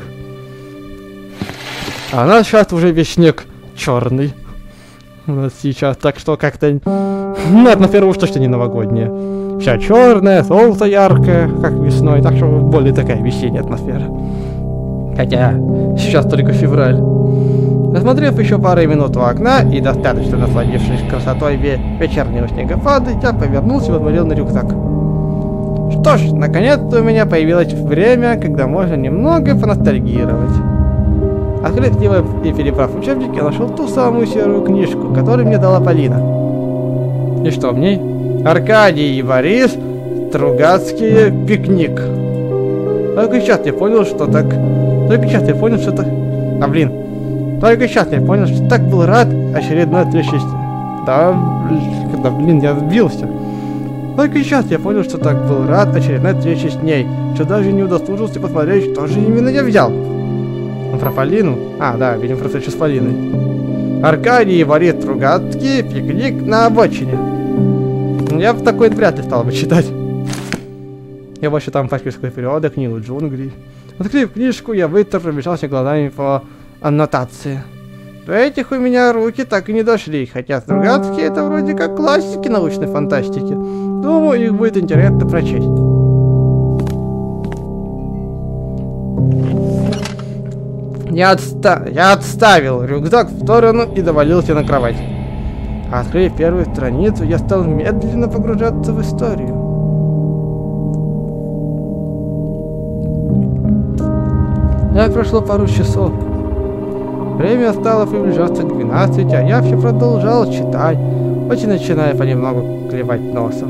А у нас сейчас уже весь снег черный. У нас сейчас, так что как-то... Ну, атмосфера уж точно не новогодняя. Вся черная, солнце яркое, как весной, так что более такая весенняя атмосфера. Хотя сейчас только февраль. Осмотрев еще пару минут у окна и достаточно насладившись красотой ве вечернего снегопада, я повернулся и посмотрел на рюкзак. Что ж, наконец-то у меня появилось время, когда можно немного поностальгировать. Открыв его и перебрав учебник, я нашел ту самую серую книжку, которую мне дала Полина. И что в ней? Аркадий и Борис, Стругацкие, пикник. Только сейчас я понял, что так... Только сейчас я понял, что так... А блин. Только сейчас я понял, что так был рад очередной встрече. Да, да, блин, я сбился. Только сейчас я понял, что так был рад очередной встрече с ней, что даже не удосужился посмотреть, что же именно я взял. Про Полину? А, да, видим про встречу с Полиной. Аркадий и Борис Стругацкие, пикник на обочине. Я бы такой вряд ли стал бы читать. Я больше там фашистского периода, книгу джунглей. Открыв книжку, я быстро пробежался глазами по аннотации. До этих у меня руки так и не дошли, хотя Стругацкие это вроде как классики научной фантастики. Думаю, их будет интересно прочесть. Я, отста я отставил рюкзак в сторону и довалился на кровать. Открыв первую страницу, я стал медленно погружаться в историю. Так прошло пару часов. Время стало приближаться к двенадцати, а я все продолжал читать, очень начиная понемногу клевать носом.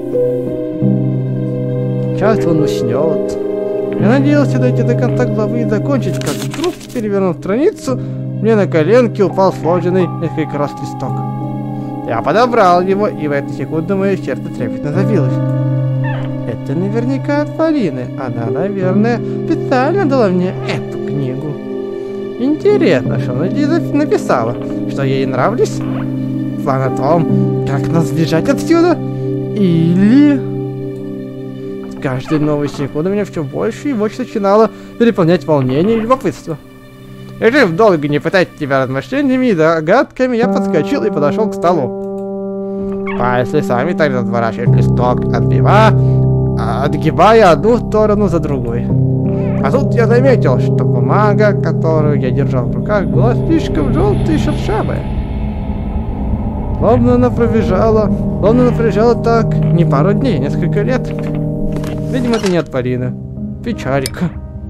Сейчас он уснет. Я надеялся дойти до конца главы и закончить, как вдруг, перевернув страницу, мне на коленки упал сложенный несколько раз листок. Я подобрал его, и в эту секунду мое сердце трепетно забилось. Это наверняка от Полины. Она, наверное, специально дала мне эту книгу. Интересно, что она здесь написала? Что ей нравлюсь? План о том, как нас сбежать отсюда? Или... С каждой новой секунды меня все больше и больше начинало переполнять волнение и любопытство. Решив долго не пытать тебя размышлениями и догадками, я подскочил и подошел к столу. Пальцы сами так разворачивают листок, отбивая, отгибая одну сторону за другой. А тут я заметил, что бумага, которую я держал в руках, была слишком желтая и шершавая. Словно она пробежала, словно она пробежала так не пару дней, несколько лет. Видимо, это не от Полины. Печалька.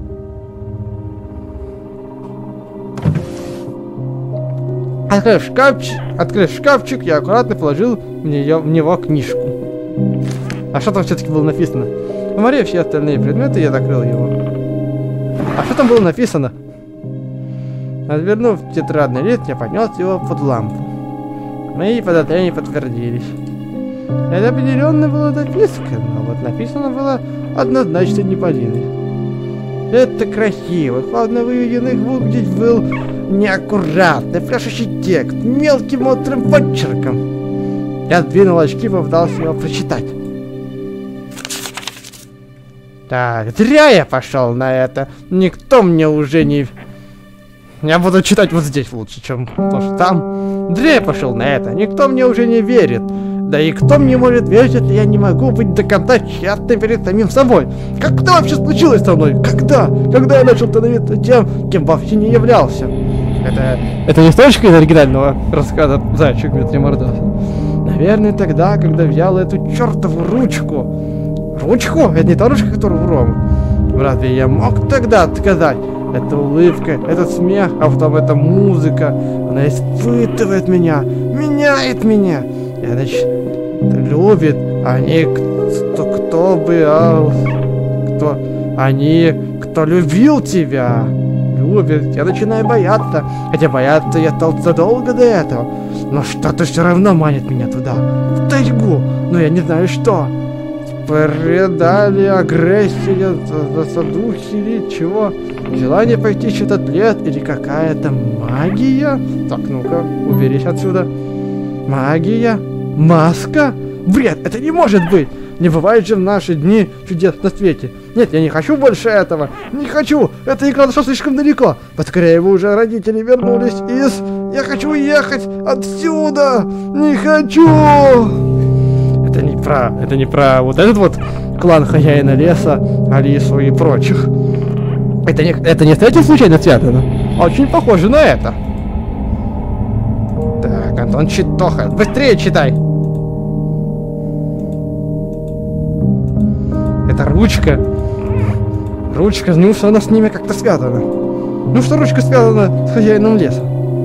Открыв шкафчик, открыв шкафчик, я аккуратно положил в, нее, в него книжку. А что там все-таки было написано? Поморев все остальные предметы, я закрыл его. А что там было написано? Отвернув тетрадный лист, я поднес его под лампу. Мои подозрения подтвердились. Это определенно было записка, но вот написано было однозначно не Полиной. Это красиво, хладно выведенный звук здесь был неаккуратный, пляшущий текст, мелким острым почерком. Я сдвинул очки и попытался его прочитать. Так, зря я пошел на это. Никто мне уже не... Я буду читать вот здесь лучше, чем то, что там. Зря я пошел на это. Никто мне уже не верит. Да и кто мне может верить, если я не могу быть до конца честным перед самим собой? Как это вообще случилось со мной? Когда? Когда я начал становиться тем, кем вообще не являлся? Это... Это не строчка из оригинального рассказа «Зайчик в метре Мордаса». Наверное, тогда, когда взял эту чертову ручку. Ручку? Это не та ручка, которую в Рому. Разве я мог тогда отказать? Эта улыбка, этот смех, а потом эта музыка. Она испытывает меня, меняет меня. И она любит. Они, кто, кто бы, а, кто, они, кто любил тебя, любит. Я начинаю бояться. Хотя бояться я стал задолго до этого. Но что-то все равно манит меня туда, в тайгу. Но я не знаю что. предали агрессии, задухили, чего? Желание пойти в этот лет или какая-то магия? Так, ну-ка, уберись отсюда. Магия? Маска? Бред, это не может быть! Не бывает же в наши дни чудес на свете. Нет, я не хочу больше этого. Не хочу. Это игра зашла слишком далеко. Поскорее бы уже родители вернулись из... Я хочу уехать отсюда. Не хочу. Это не про... Это не про вот этот вот клан хозяина леса, Алису и прочих. Это не, это не с этим случайно связано. Очень похоже на это. Так, Антон Читоха. Быстрее читай. Это ручка. Ручка, ну что она с ними как-то связана. Ну что ручка связана с хозяином леса.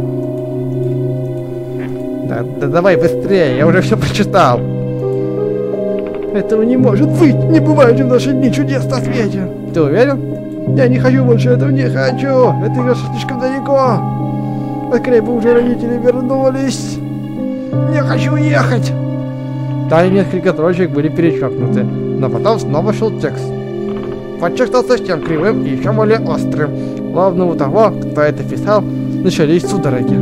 Да, да давай быстрее, я уже все прочитал. Этого не может быть, не бывает же в наши дни чудес на свете. Ты уверен? Я не хочу больше этого, не хочу. Это игра слишком далеко. Скорее бы уже родители вернулись. Не хочу ехать. Далее несколько строчек были перечеркнуты, но потом снова шел текст. Почерк стал совсем кривым и еще более острым. Словно у того, кто это писал, начались судороги.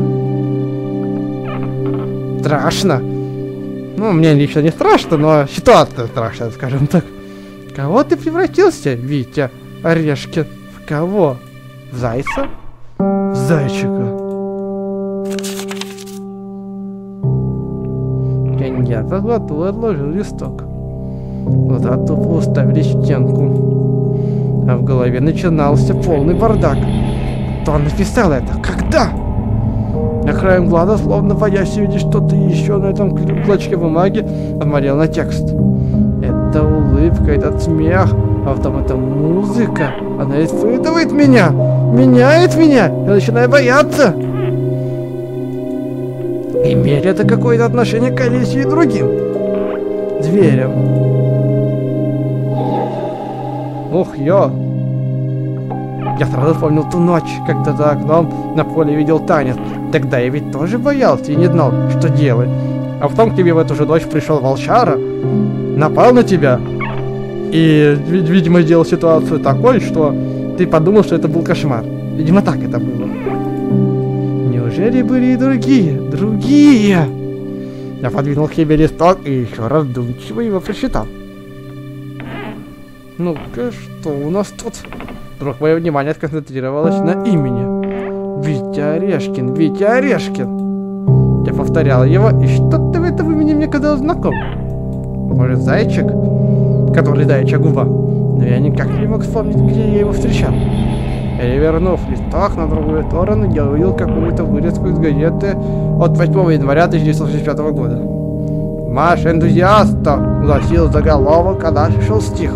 Страшно. Ну, мне лично не страшно, но ситуация страшная, скажем так. Кого ты превратился, Витя Орешкин? В кого? В зайца? В зайчика. Я заглоту и отложил листок. Глаза тупо уставились в стенку. А в голове начинался полный бардак. Кто написал это? Когда? На краем глаза, словно боясь увидеть что-то еще на этом клочке бумаги, смотрел на текст. Это улыбка, этот смех, а потом эта музыка. Она испытывает меня, меняет меня. Я начинаю бояться. Имеет это какое-то отношение к Алисе и другим зверям? Ух, ё! Я сразу вспомнил ту ночь, когда за окном на поле видел танец. Тогда я ведь тоже боялся и не знал, что делать. А потом к тебе в эту же ночь пришел волчара, напал на тебя и, видимо, сделал ситуацию такой, что ты подумал, что это был кошмар. Видимо, так это было. Неужели были и другие? Другие! Я подвинул к себе листок и еще раздумчиво его прочитал. Ну-ка, что у нас тут? Вдруг мое внимание сконцентрировалось на имени. Витя Орешкин, Витя Орешкин. Я повторял его, и что-то в этом имени мне казалось знакомым. Может, зайчик? Который зайчья губа. Но я никак не мог вспомнить, где я его встречал. Перевернув листок на другую сторону, я увидел какую-то вырезку из газеты от восьмого января тысяча девятьсот шестьдесят пятого года. «Марш энтузиаста!» — гласил заголовок, а дальше шел стих.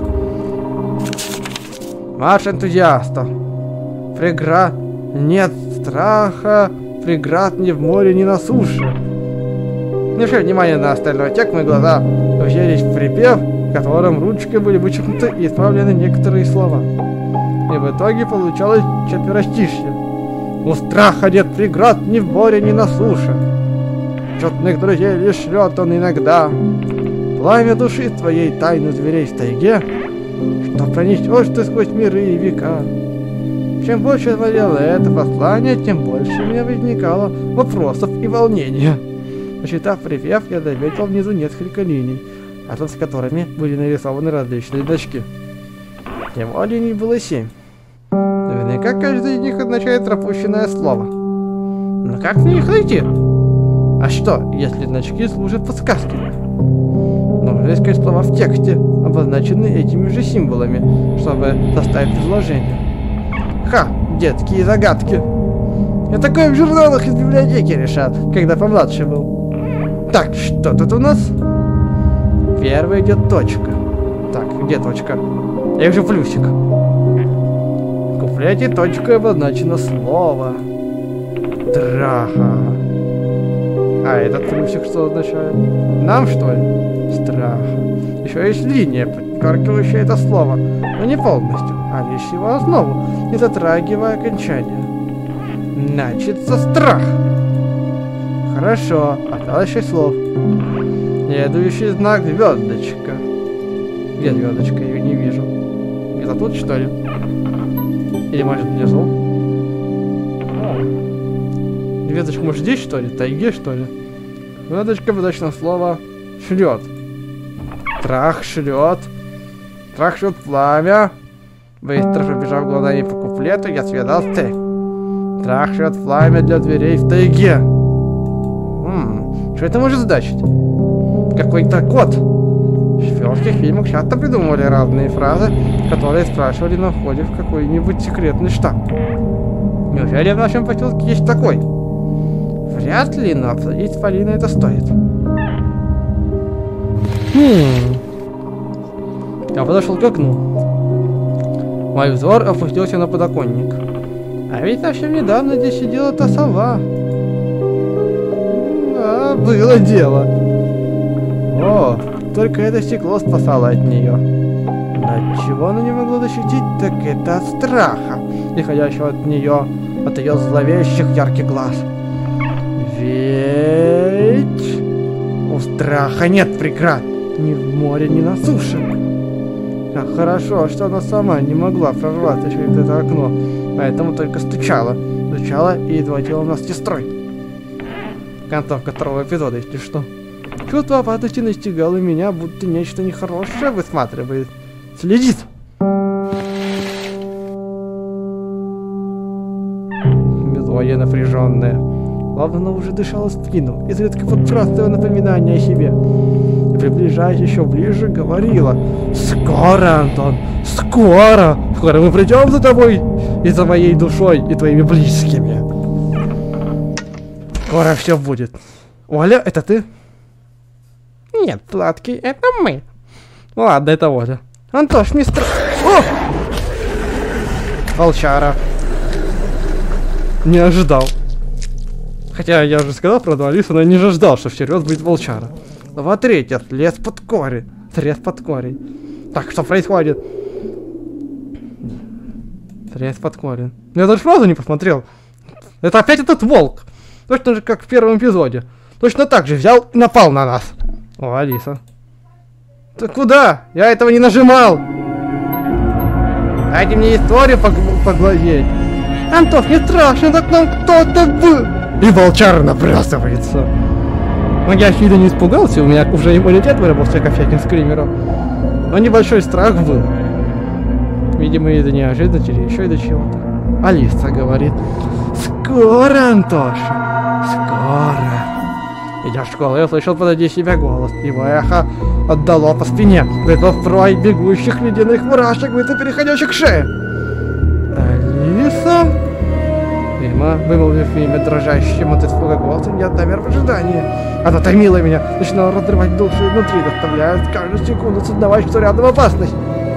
«Марш энтузиаста! Преград нет страха, преград ни в море, ни на суше». Не обращая внимания на остальной текст, мои глаза уселись в припев, в котором ручкой были вычеркнуты и исправлены некоторые слова. И в итоге получалось четверостишье. У страха нет преград ни в море, ни на суше. Чётных друзей лишь шлет он иногда. Пламя души твоей тайну зверей в тайге, что пронесешь ты сквозь миры и века. Чем больше я смотрел это послание, тем больше у меня возникало вопросов и волнения. Прочитав припев, я заметил внизу несколько линий, рядом с которыми были нарисованы различные значки. Всего линий было семь. Наверняка каждый из них означает пропущенное слово. Но как на них найти? А что, если значки служат подсказками? Нужно искать слова в тексте, обозначенные этими же символами, чтобы составить изложение. Ха, детские загадки. Я такое в журналах из библиотеки решал, когда помладше был. Так, что тут у нас? Первая идет точка. Так, где точка? Я вижу плюсик. В куплете точкой обозначено слово «Страха». А этот плюсик что означает? Нам, что ли? Страха. Еще есть линия, подчеркивающая это слово, но не полностью, а лишь его основу, не затрагивая окончание. Значится страх. Хорошо, осталось шесть слов. Следующий знак — звездочка. Где звездочка? Я ее не вижу. Это тут, что ли? Или может внизу? О. Звездочка, может здесь, что ли? В тайге, что ли? Звездочка, выточное слово шлет. Трах шлет. Трах шлет пламя. Быстро побежав глазами по куплету, я связал цель. Трах шлет пламя для дверей в тайге. М-м, что это может значить? Какой-то код. В шпионских фильмах часто придумывали разные фразы, которые спрашивали на входе в какой-нибудь секретный штаб. Неужели в нашем поселке есть такой? Вряд ли, но обсудить с Полиной это стоит. Хм. Я подошел к окну. Мой взор опустился на подоконник. А ведь совсем недавно здесь сидела та сова. А, было дело. О, только это стекло спасало от нее. Но от чего она не могла защитить, так это от страха, исходящего от нее, от ее зловещих ярких глаз. Ведь у страха нет преград ни в море, ни на суше. Как хорошо, что она сама не могла прорваться через это окно, поэтому только стучала, стучала и изводила нас сестрой. Концовка второго эпизода, если что. Чувство опасности настигало меня, будто нечто нехорошее высматривает. Следит. Мелодия напряженная. Словно она уже дышала в спину, изредка подбрасывая напоминания о себе. И приближаясь еще ближе, говорила: «Скоро, Антон, скоро! Скоро мы придем за тобой и за моей душой и твоими близкими. Скоро все будет». Оля, это ты? Нет, Сладкий, это мы. Ладно, это Оля. Антош, мистер... О! Волчара. Не ожидал. Хотя я уже сказал про Алису, но я не ждал, что всерьез будет волчара. Глава третья. Лес под корень. Срез под корень. Так, что происходит? Срез под корень. Я даже сразу не посмотрел. Это опять этот волк. Точно же, как в первом эпизоде. Точно так же взял и напал на нас. О, Алиса. Ты куда? Я этого не нажимал. Дайте мне историю пог поглазеть. Антон, не страшно, так нам кто-то был. И волчар набрасывается. Но я чуть не испугался, у меня уже иммунитет выработался, как всяким скримером. Но небольшой страх был. Видимо, из-за неожиданности или еще из-за чего-то. Алиса говорит: «Скоро, Антоша, скоро». Идя в школу, я услышал позади себя голос. Его эхо отдало по спине, вызвав рой бегущих ледяных мурашек, быстро переходящих к шее. Алиса? Видимо, вымолвив имя дрожащим от испуга голосом, я замер в ожидании. Она томила меня, начинала разрывать душу изнутри, заставляя каждую секунду сознавать, что рядом опасность.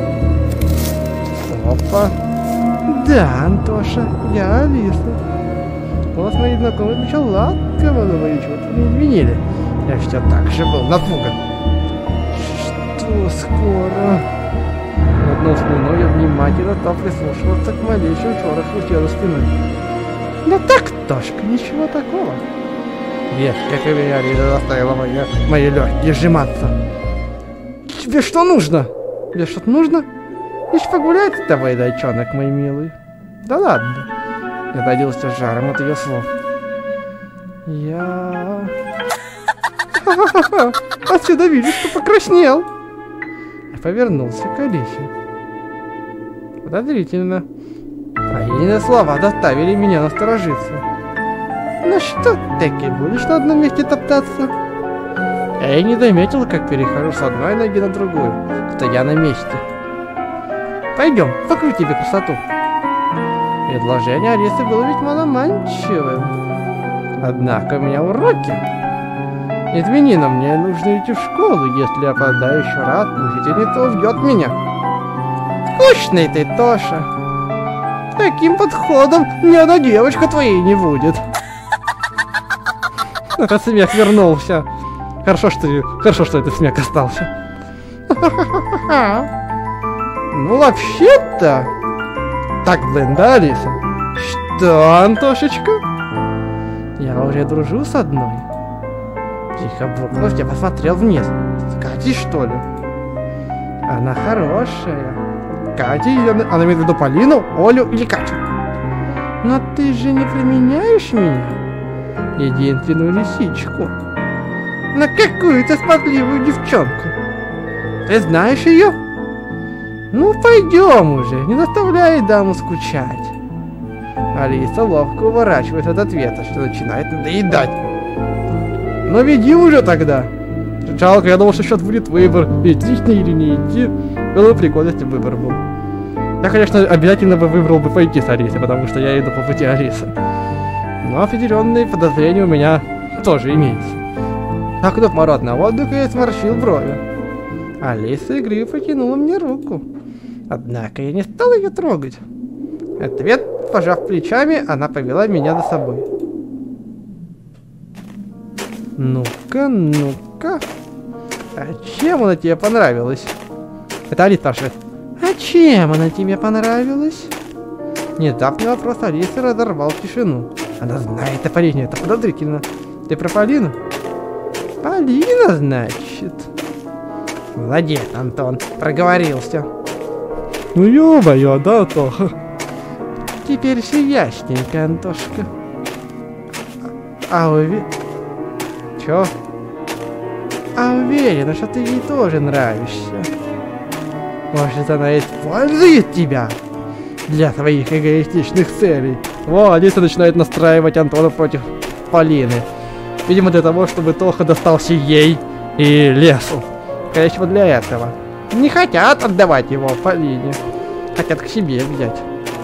Опа. Да, Антоша, я Алиса. Голос моих знакомых звучал ласково, но мои чувства не изменили. Я все так же был напуган. Что скоро? Одну спину я внимательно стал прислушиваться к малейшим шороху тела спины. Да так, Тошка, ничего такого. Нет, как и меня, Лиза заставила мои, мои легкие сжиматься. Тебе что нужно? Тебе что-то нужно? Лишь погулять с тобой, зайчонок мой милый. Да ладно. Я родился жаром от ее слов. Я... Отсюда вижу, что покраснел. Я повернулся к Алисе. Подозрительно. Полины слова заставили меня насторожиться. Ну что, таки будешь на одном месте топтаться? Я и не заметил, как перехожу с одной ноги на другую, стоя на месте. Пойдем, покажу тебе красоту. Предложение Алисы было весьма заманчивым. Однако у меня уроки. Извини, но мне нужно идти в школу. Если я опоздаю еще раз, учительница убьет меня. Скучный ты, Тоша. Таким подходом ни одна девочка твоей не будет. Этот смех вернулся. Хорошо, что, хорошо, что этот смех остался. Ну, вообще-то... Так, блин, да, Алиса? Что, Антошечка? Я уже дружу с одной. Тихо буркнув, я посмотрел вниз. С Катей, что ли? Она хорошая. Катя, она, она имеет в виду Полину, Олю или Катю. Но ты же не применяешь меня, единственную лисичку, на какую-то смазливую девчонку. Ты знаешь ее? Ну, пойдем уже, не заставляй даму скучать. Алиса ловко уворачивает от ответа, что начинает надоедать. Ну, веди уже тогда. Сначала, я думал, что сейчас будет выбор, идти или не идти. Было бы прикольно, если бы выбор был. Я, конечно, обязательно бы выбрал бы пойти с Алисой, потому что я иду по пути Алисы. Но определенные подозрения у меня тоже имеются. Окнув ворот на воздух, я сморщил брови. Алиса игриво протянула мне руку. Однако я не стал ее трогать. Ответ, пожав плечами, она повела меня за собой. Ну-ка, ну-ка. А чем она тебе понравилась? Это Алиса спрашивает. А чем она тебе понравилась? Внезапный вопрос Алисы разорвал тишину. Она знает о Полине, это подозрительно. Ты про Полину? Полина, значит. Молодец, Антон, проговорился. Ну ё-моё, да, Тоха. Теперь все ясненько, Антошка. А уверен... Чё? А уверена, что ты ей тоже нравишься. Может, она использует тебя для своих эгоистичных целей. Во, Алиса начинает настраивать Антона против Полины. Видимо, для того, чтобы Тоха достался ей и лесу. Скорее всего, для этого. Не хотят отдавать его Полине. Хотят к себе взять.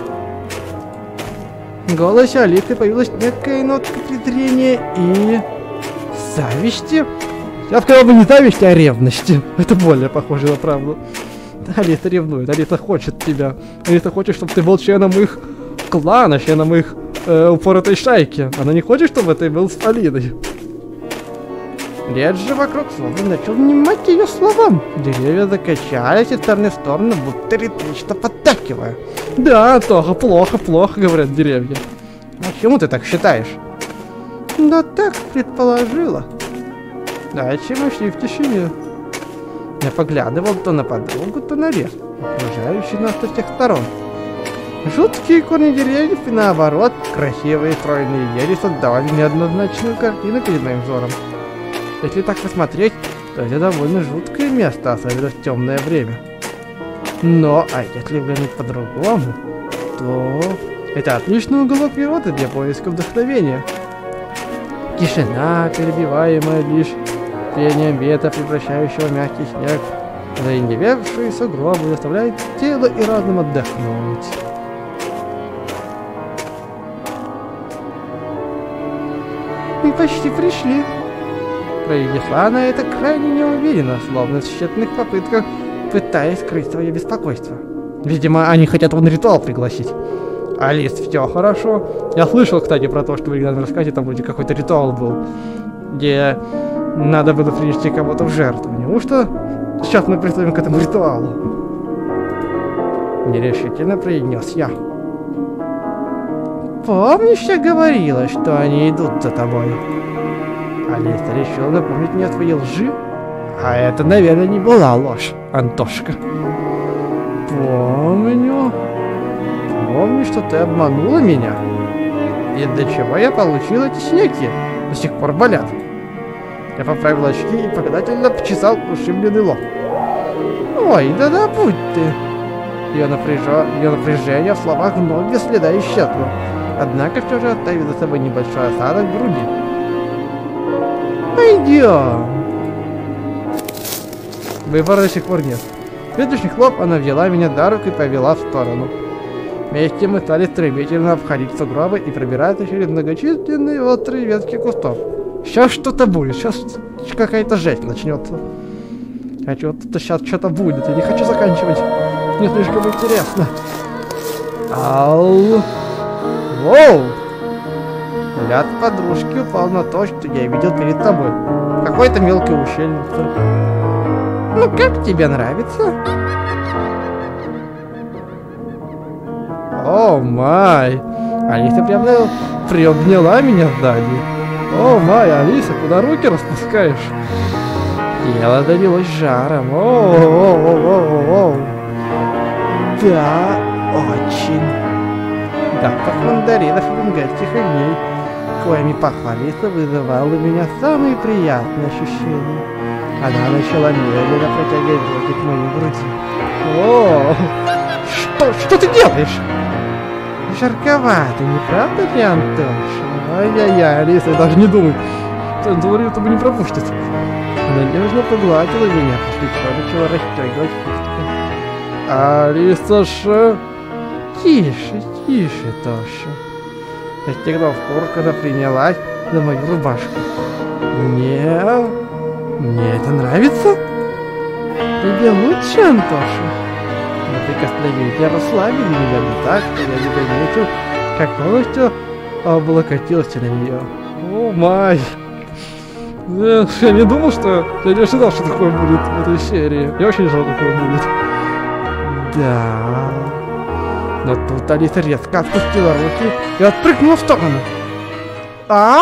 В голосе Алисы появилась некая нотка презрения и... зависти. Я сказал бы не зависти, а ревности. Это более похоже на правду. Алиса ревнует, Алиса хочет тебя. Алиса хочет, чтобы ты был членом их клана, членом их э, упоротой шайки. Она не хочет, чтобы ты был с Полиной. Лес же вокруг словно начал внимать ее словам. Деревья закачались из стороны в сторону, будто ритмично подтакивая. Да, Тоха, плохо, плохо, говорят деревья. А почему ты так считаешь? Да так предположила. Дальше мы шли в тишине. Я поглядывал то на подругу, то на лес, окружающий нас со всех сторон. Жуткие корни деревьев и наоборот, красивые стройные ели создавали неоднозначную картину перед моим взором. Если так посмотреть, то это довольно жуткое место, особенно в темное время. Но, а если взглянуть по-другому, то это отличный уголок природы для поиска вдохновения. Тишина, перебиваемая лишь пением ветра, превращающего в мягкий снег, заиндевевшие сугробы заставляет тело и разум отдохнуть. Мы почти пришли. Произнесла она это крайне неуверенно, словно в тщетных попытках, пытаясь скрыть свое беспокойство. Видимо, они хотят его на ритуал пригласить. Алис, все хорошо. Я слышал, кстати, про то, что в оригинальном рассказе там вроде какой-то ритуал был, где надо было принести кого-то в жертву. Неужто сейчас мы приступим к этому ритуалу? Нерешительно произнес я. Помнишь, я говорила, что они идут за тобой? Алиса решила напомнить мне о своей лжи. А это, наверное, не была ложь, Антошка. Помню. Помню, что ты обманула меня. И для чего я получил эти синяки? До сих пор болят. Я поправил очки и показательно почесал ушибленный лоб. Ой, да-да, будь ты. Ее, напряжо... Ее напряжение в словах вновь без следа исчезло. Однако все же оставил за собой небольшой осадок в груди. Пойдем. Выбора до сих пор нет. Следующий хлоп она взяла меня за руку и повела в сторону. Вместе мы стали стремительно обходить сугробы и пробираться через многочисленные острые ветки кустов. Сейчас что-то будет, сейчас какая-то жесть начнется. Хочу, что сейчас что-то будет, я не хочу заканчивать. Мне слишком интересно. Ау. Воу. Взгляд подружки упал на то, что я видел перед тобой. Какой-то мелкий ущельница. Ну как тебе нравится? О май! Алиса прям приобняла меня сзади. О май, Алиса, куда руки распускаешь? Тело долилось жаром. О-о-о-о-о-о. Да, очень. Запах мандаринов и бенгальских огней, коими пахла Алиса, вызывал у меня самые приятные ощущения. Она начала медленно протягивать руки к моей груди. О, что, что ты делаешь? Жарковато, не правда ли, Антоша? Ай-яй-яй, Алиса, даже не думай. Цензуру тобой не пропустит. Она нежно погладила меня, после чего начала расстегивать куртку. Алисаша, тише, тише, Тоша. Расстегнув куртку, она принялась за мою рубашку. Мне... Мне это нравится? Тебе лучше, Антоша? Но прикосновения расслабили меня не так, что я не заметил, как полностью облокотился на нее. О май! Я не думал, что... Я не ожидал, что такое будет в этой серии. Я очень ждал, такое будет. Да... Но тут Алиса резко отпустила руки и отпрыгнула в сторону. А?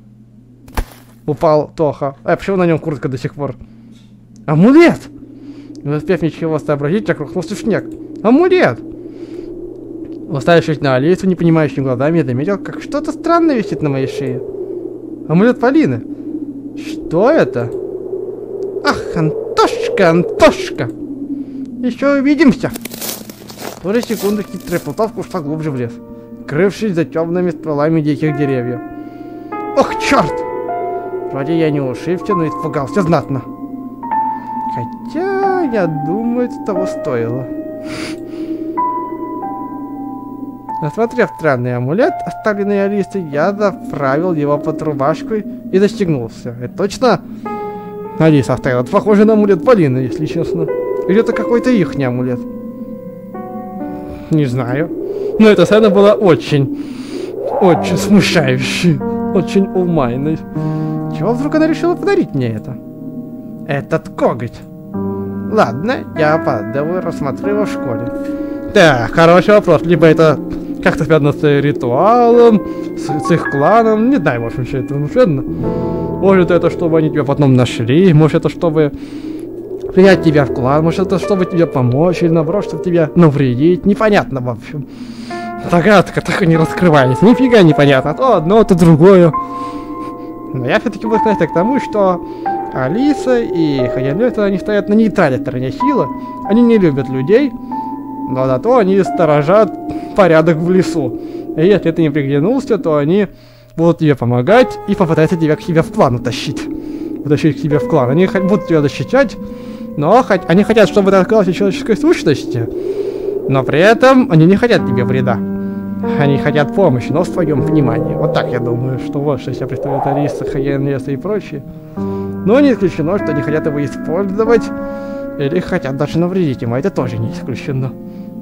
Упал Тоха. А почему на нем куртка до сих пор? Амулет! Не успев ничего сообразить, я крухнулся в снег. Амулет! Уставившись на Алису непонимающими глазами, я заметил, как что-то странное висит на моей шее. Амулет Полины. Что это? Ах, Антошка, Антошка! Еще увидимся! В ту же секунду хитрая плутовка ушла глубже в лес, крывшись за темными стволами диких деревьев. Ох, черт! Вроде я не ушибся, но испугался знатно. Хотя, я думаю, это того стоило. Осмотрев странный амулет, оставленный Алисой, я заправил его под рубашкой и застегнулся. Это точно Алиса оставила? Это похоже на амулет Полины, если честно. Или это какой-то ихний амулет? Не знаю. Но эта сцена была очень, очень смущающей. Очень умайной. Чего вдруг она решила подарить мне это? Этот коготь. Ладно, я опаздываю, рассмотрю его в школе. Так, хороший вопрос. Либо это как-то связано с ритуалом, с, с их кланом. Не знаю, в общем, что это связано. Может, это чтобы они тебя потом нашли. Может, это чтобы принять тебя в клан. Может, это чтобы тебе помочь. Или наоборот, чтобы тебя навредить. Непонятно, в общем. Загадка так и не раскрывается. Нифига непонятно. То одно, то другое. Но я все-таки буду сказать к тому, что Алиса и Хаянлёта, они стоят на нейтральной стороне силы. Они не любят людей, но зато они сторожат порядок в лесу. И если ты не приглянулся, то они будут тебе помогать и попытаются тебя к себе в клан утащить. Утащить к себе в клан. Они будут тебя защищать, но хоть, они хотят, чтобы ты отказался человеческой сущности. Но при этом они не хотят тебе вреда. Они хотят помощи, но в твоем внимании. Вот так я думаю, что вот что себя представляет Алиса, Хаянлёта и прочие. Но не исключено, что они хотят его использовать или хотят даже навредить ему. Это тоже не исключено.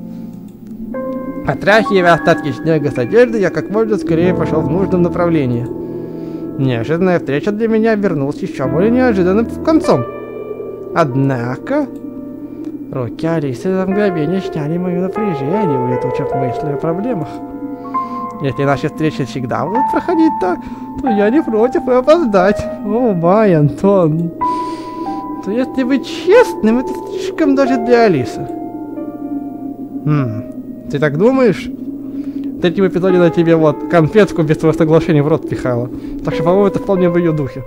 Отряхивая остатки снега с одежды, я как можно скорее пошел в нужном направлении. Неожиданная встреча для меня обернулась еще более неожиданным концом. Однако... Руки Алисы за мгновение сняли мое напряжение, улетучив мысли о проблемах. Если наши встречи всегда будут проходить так, то я не против и опоздать. О, май, Антон. То если быть честным, это слишком даже для Алисы. Хм, ты так думаешь? В третьем эпизоде на тебе вот конфетку без твоего соглашения в рот пихала. Так что, по-моему, это вполне в ее духе.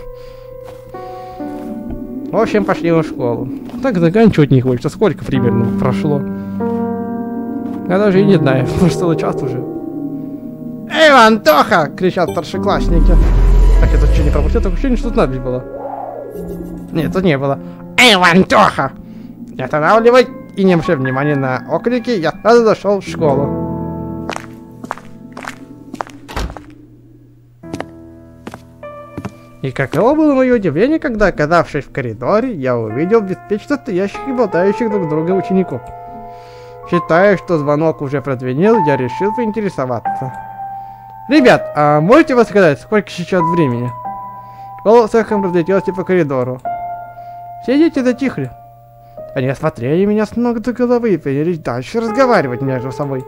В общем, пошли в школу. Так заканчивать не хочется. Сколько примерно прошло? Я даже и не знаю. Может, целый час уже. Эй, Антоха! Кричат старшеклассники. Так, я тут что, не пропустил? Такое ощущение, что тут надпись была. Нет, тут не было. Эй, Антоха! Не останавливай и не обращай внимания на оклики. Я сразу зашел в школу. И каково было мое удивление, когда, оказавшись в коридоре, я увидел беспечно стоящих и болтающих друг друга учеников. Считая, что звонок уже прозвенел, я решил поинтересоваться. Ребят, а можете вы сказать, сколько сейчас времени? Голос эхом разлетелся по коридору. Все дети затихли. Они осмотрели меня с ног до головы и принялись дальше разговаривать между собой.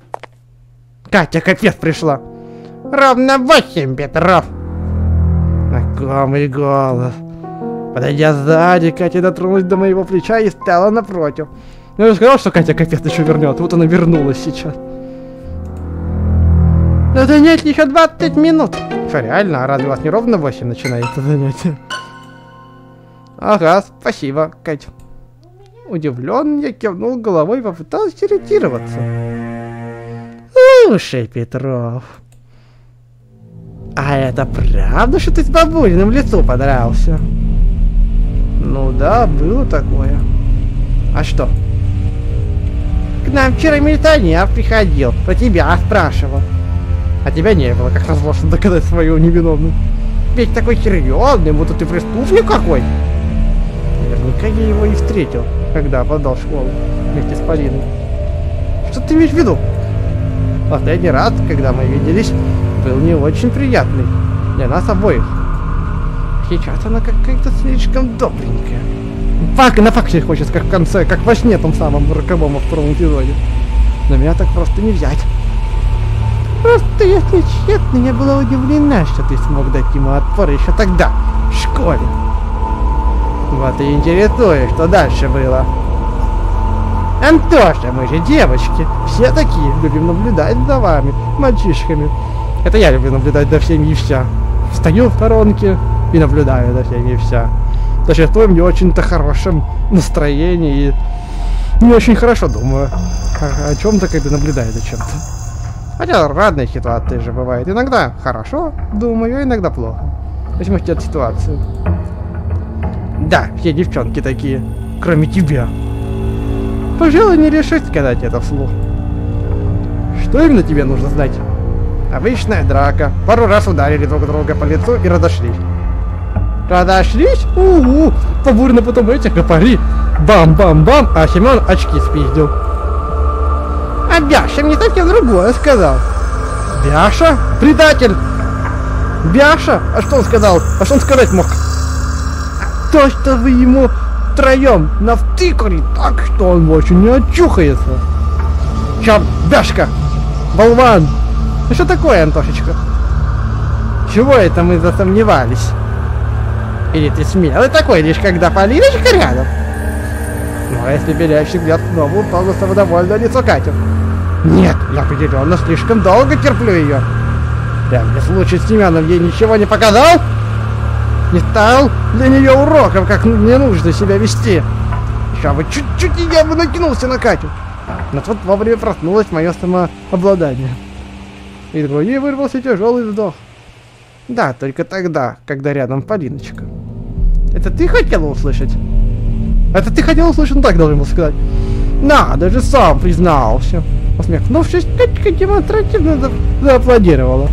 Катя капец пришла. Ровно восемь, Петров. Знакомый голос. Подойдя сзади, Катя дотронулась до моего плеча и стала напротив. Я же сказал, что Катя капец еще вернет. Вот она вернулась сейчас. На занятие еще двадцать минут. Что, реально? А разве у вас не ровно восемь начинается занятие? Ага, спасибо, Катя. Удивлен, я кивнул головой и попытался сориентироваться. Слушай, Петров. А это правда, что ты с бабулиным в лесу подрался? Ну да, было такое. А что? К нам вчера милиционер приходил, про тебя спрашивал. А тебя не было, как назло, чтобы доказать свою невиновность. Ведь такой серьезный, будто ты преступник какой. Наверняка я его и встретил, когда опоздал в школу вместе с Полиной. Что ты имеешь в виду? Последний раз, когда мы виделись, был не очень приятный для нас обоих. Сейчас она какая-то слишком добренькая. Фак, на факте хочется, как в конце, как во сне том самом роковом во втором эпизоде. Но меня так просто не взять. Просто, если честно, я была удивлена, что ты смог дать ему отпор еще тогда, в школе. Вот и интересует, что дальше было. Антоша, мы же девочки, все такие, любим наблюдать за вами, мальчишками. Это я люблю наблюдать за всеми и вся. Встаю в сторонке и наблюдаю за всеми и вся. Зачастую не очень-то хорошем настроении и не очень хорошо думаю о, о чем-то, когда наблюдаю за чем-то. Хотя разные ситуации же бывают. Иногда хорошо думаю, иногда плохо. В зависимости от ситуации. Да, все девчонки такие, кроме тебя. Пожалуй, не решить сказать это вслух. Что именно тебе нужно знать? Обычная драка. Пару раз ударили друг друга по лицу и разошлись. Разошлись? Угу. Побурно потом этих гопари. Бам-бам-бам, а Семен очки спиздил. А Бяша мне совсем другое сказал. Бяша? Предатель! Бяша? А что он сказал? А что он сказать мог? То, что вы ему втроем навтыкали так, что он очень не очухается. Чё, Бяшка? Болван! Ну что такое, Антошечка? Чего это мы засомневались? Или ты смелый такой, лишь когда Полиночка рядом? Ну а если белящий взгляд снова упал на самодовольное лицо Катю? Нет, я определенно слишком долго терплю ее. Прям в случае с Семеном ей ничего не показал? Не стал для нее уроком, как мне нужно себя вести. Еще бы чуть-чуть и я бы накинулся на Катю. Но тут вовремя проснулось мое самообладание. Из груди вырвался тяжелый вздох. Да, только тогда, когда рядом Полиночка. Это ты хотела услышать? Это ты хотела услышать? Ну так должен был сказать. На, даже сам признался. Усмехнувшись, Катька демонстративно за зааплодировала.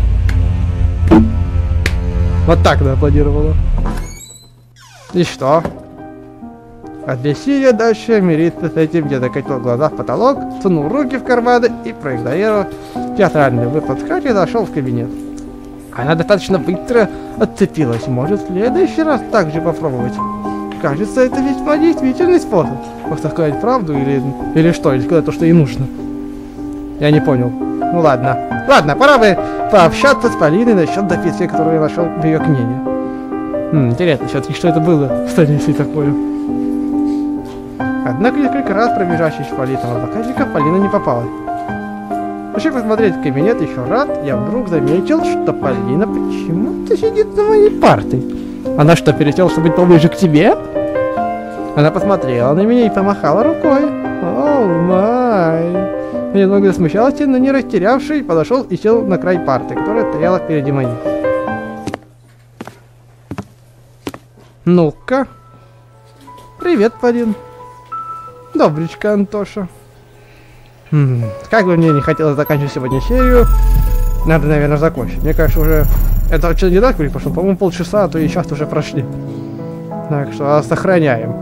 Вот так зааплодировала. И что? От бессилия дальше мириться с этим, где закатил глаза в потолок, сунул руки в карманы и, проигнорировав театральный выпад с Катей, зашел в кабинет. Она достаточно быстро отцепилась. Может, в следующий раз так же попробовать? Кажется, это весьма действительный способ. Просто сказать правду или, или что? Или сказать то, что ей нужно? Я не понял. Ну ладно. Ладно, пора бы пообщаться с Полиной насчет записки, которую я нашел в ее книге. Хм, интересно, все-таки что это было, кстати, если такое. Однако несколько раз пробежавшись в политного заказчика, Полина не попалась. Решив посмотреть в кабинет еще раз, я вдруг заметил, что Полина почему-то сидит за моей партой. Она что, пересела, чтобы быть поближе к тебе? Она посмотрела на меня и помахала рукой. О май. Я немного смущался, но не растерявший, подошел и сел на край парты, которая стояла впереди моей. Ну-ка. Привет, Полин. Добречко, Антоша. Хм, как бы мне не хотелось заканчивать сегодня серию, надо, наверное, закончить. Мне кажется, уже... Это вообще не так прошло, по-моему, полчаса, а то и час уже прошли. Так что сохраняем.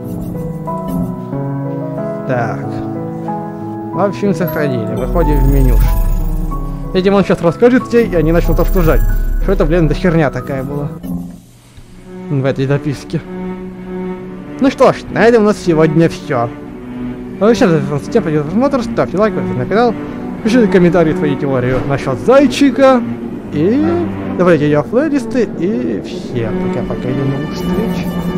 Так. В общем, сохранили. Выходим в меню. Видимо, он сейчас расскажет тебе, и они начнут обсуждать. Что это, блин, за херня такая была в этой записке. Ну что ж, на этом у нас сегодня все. А сейчас, с тем пойдет просмотр, ставьте лайк, подписывайтесь на канал, пишите комментарии свои теории насчет зайчика и Давайте я в плейлисты и всем пока-пока, до новых встреч.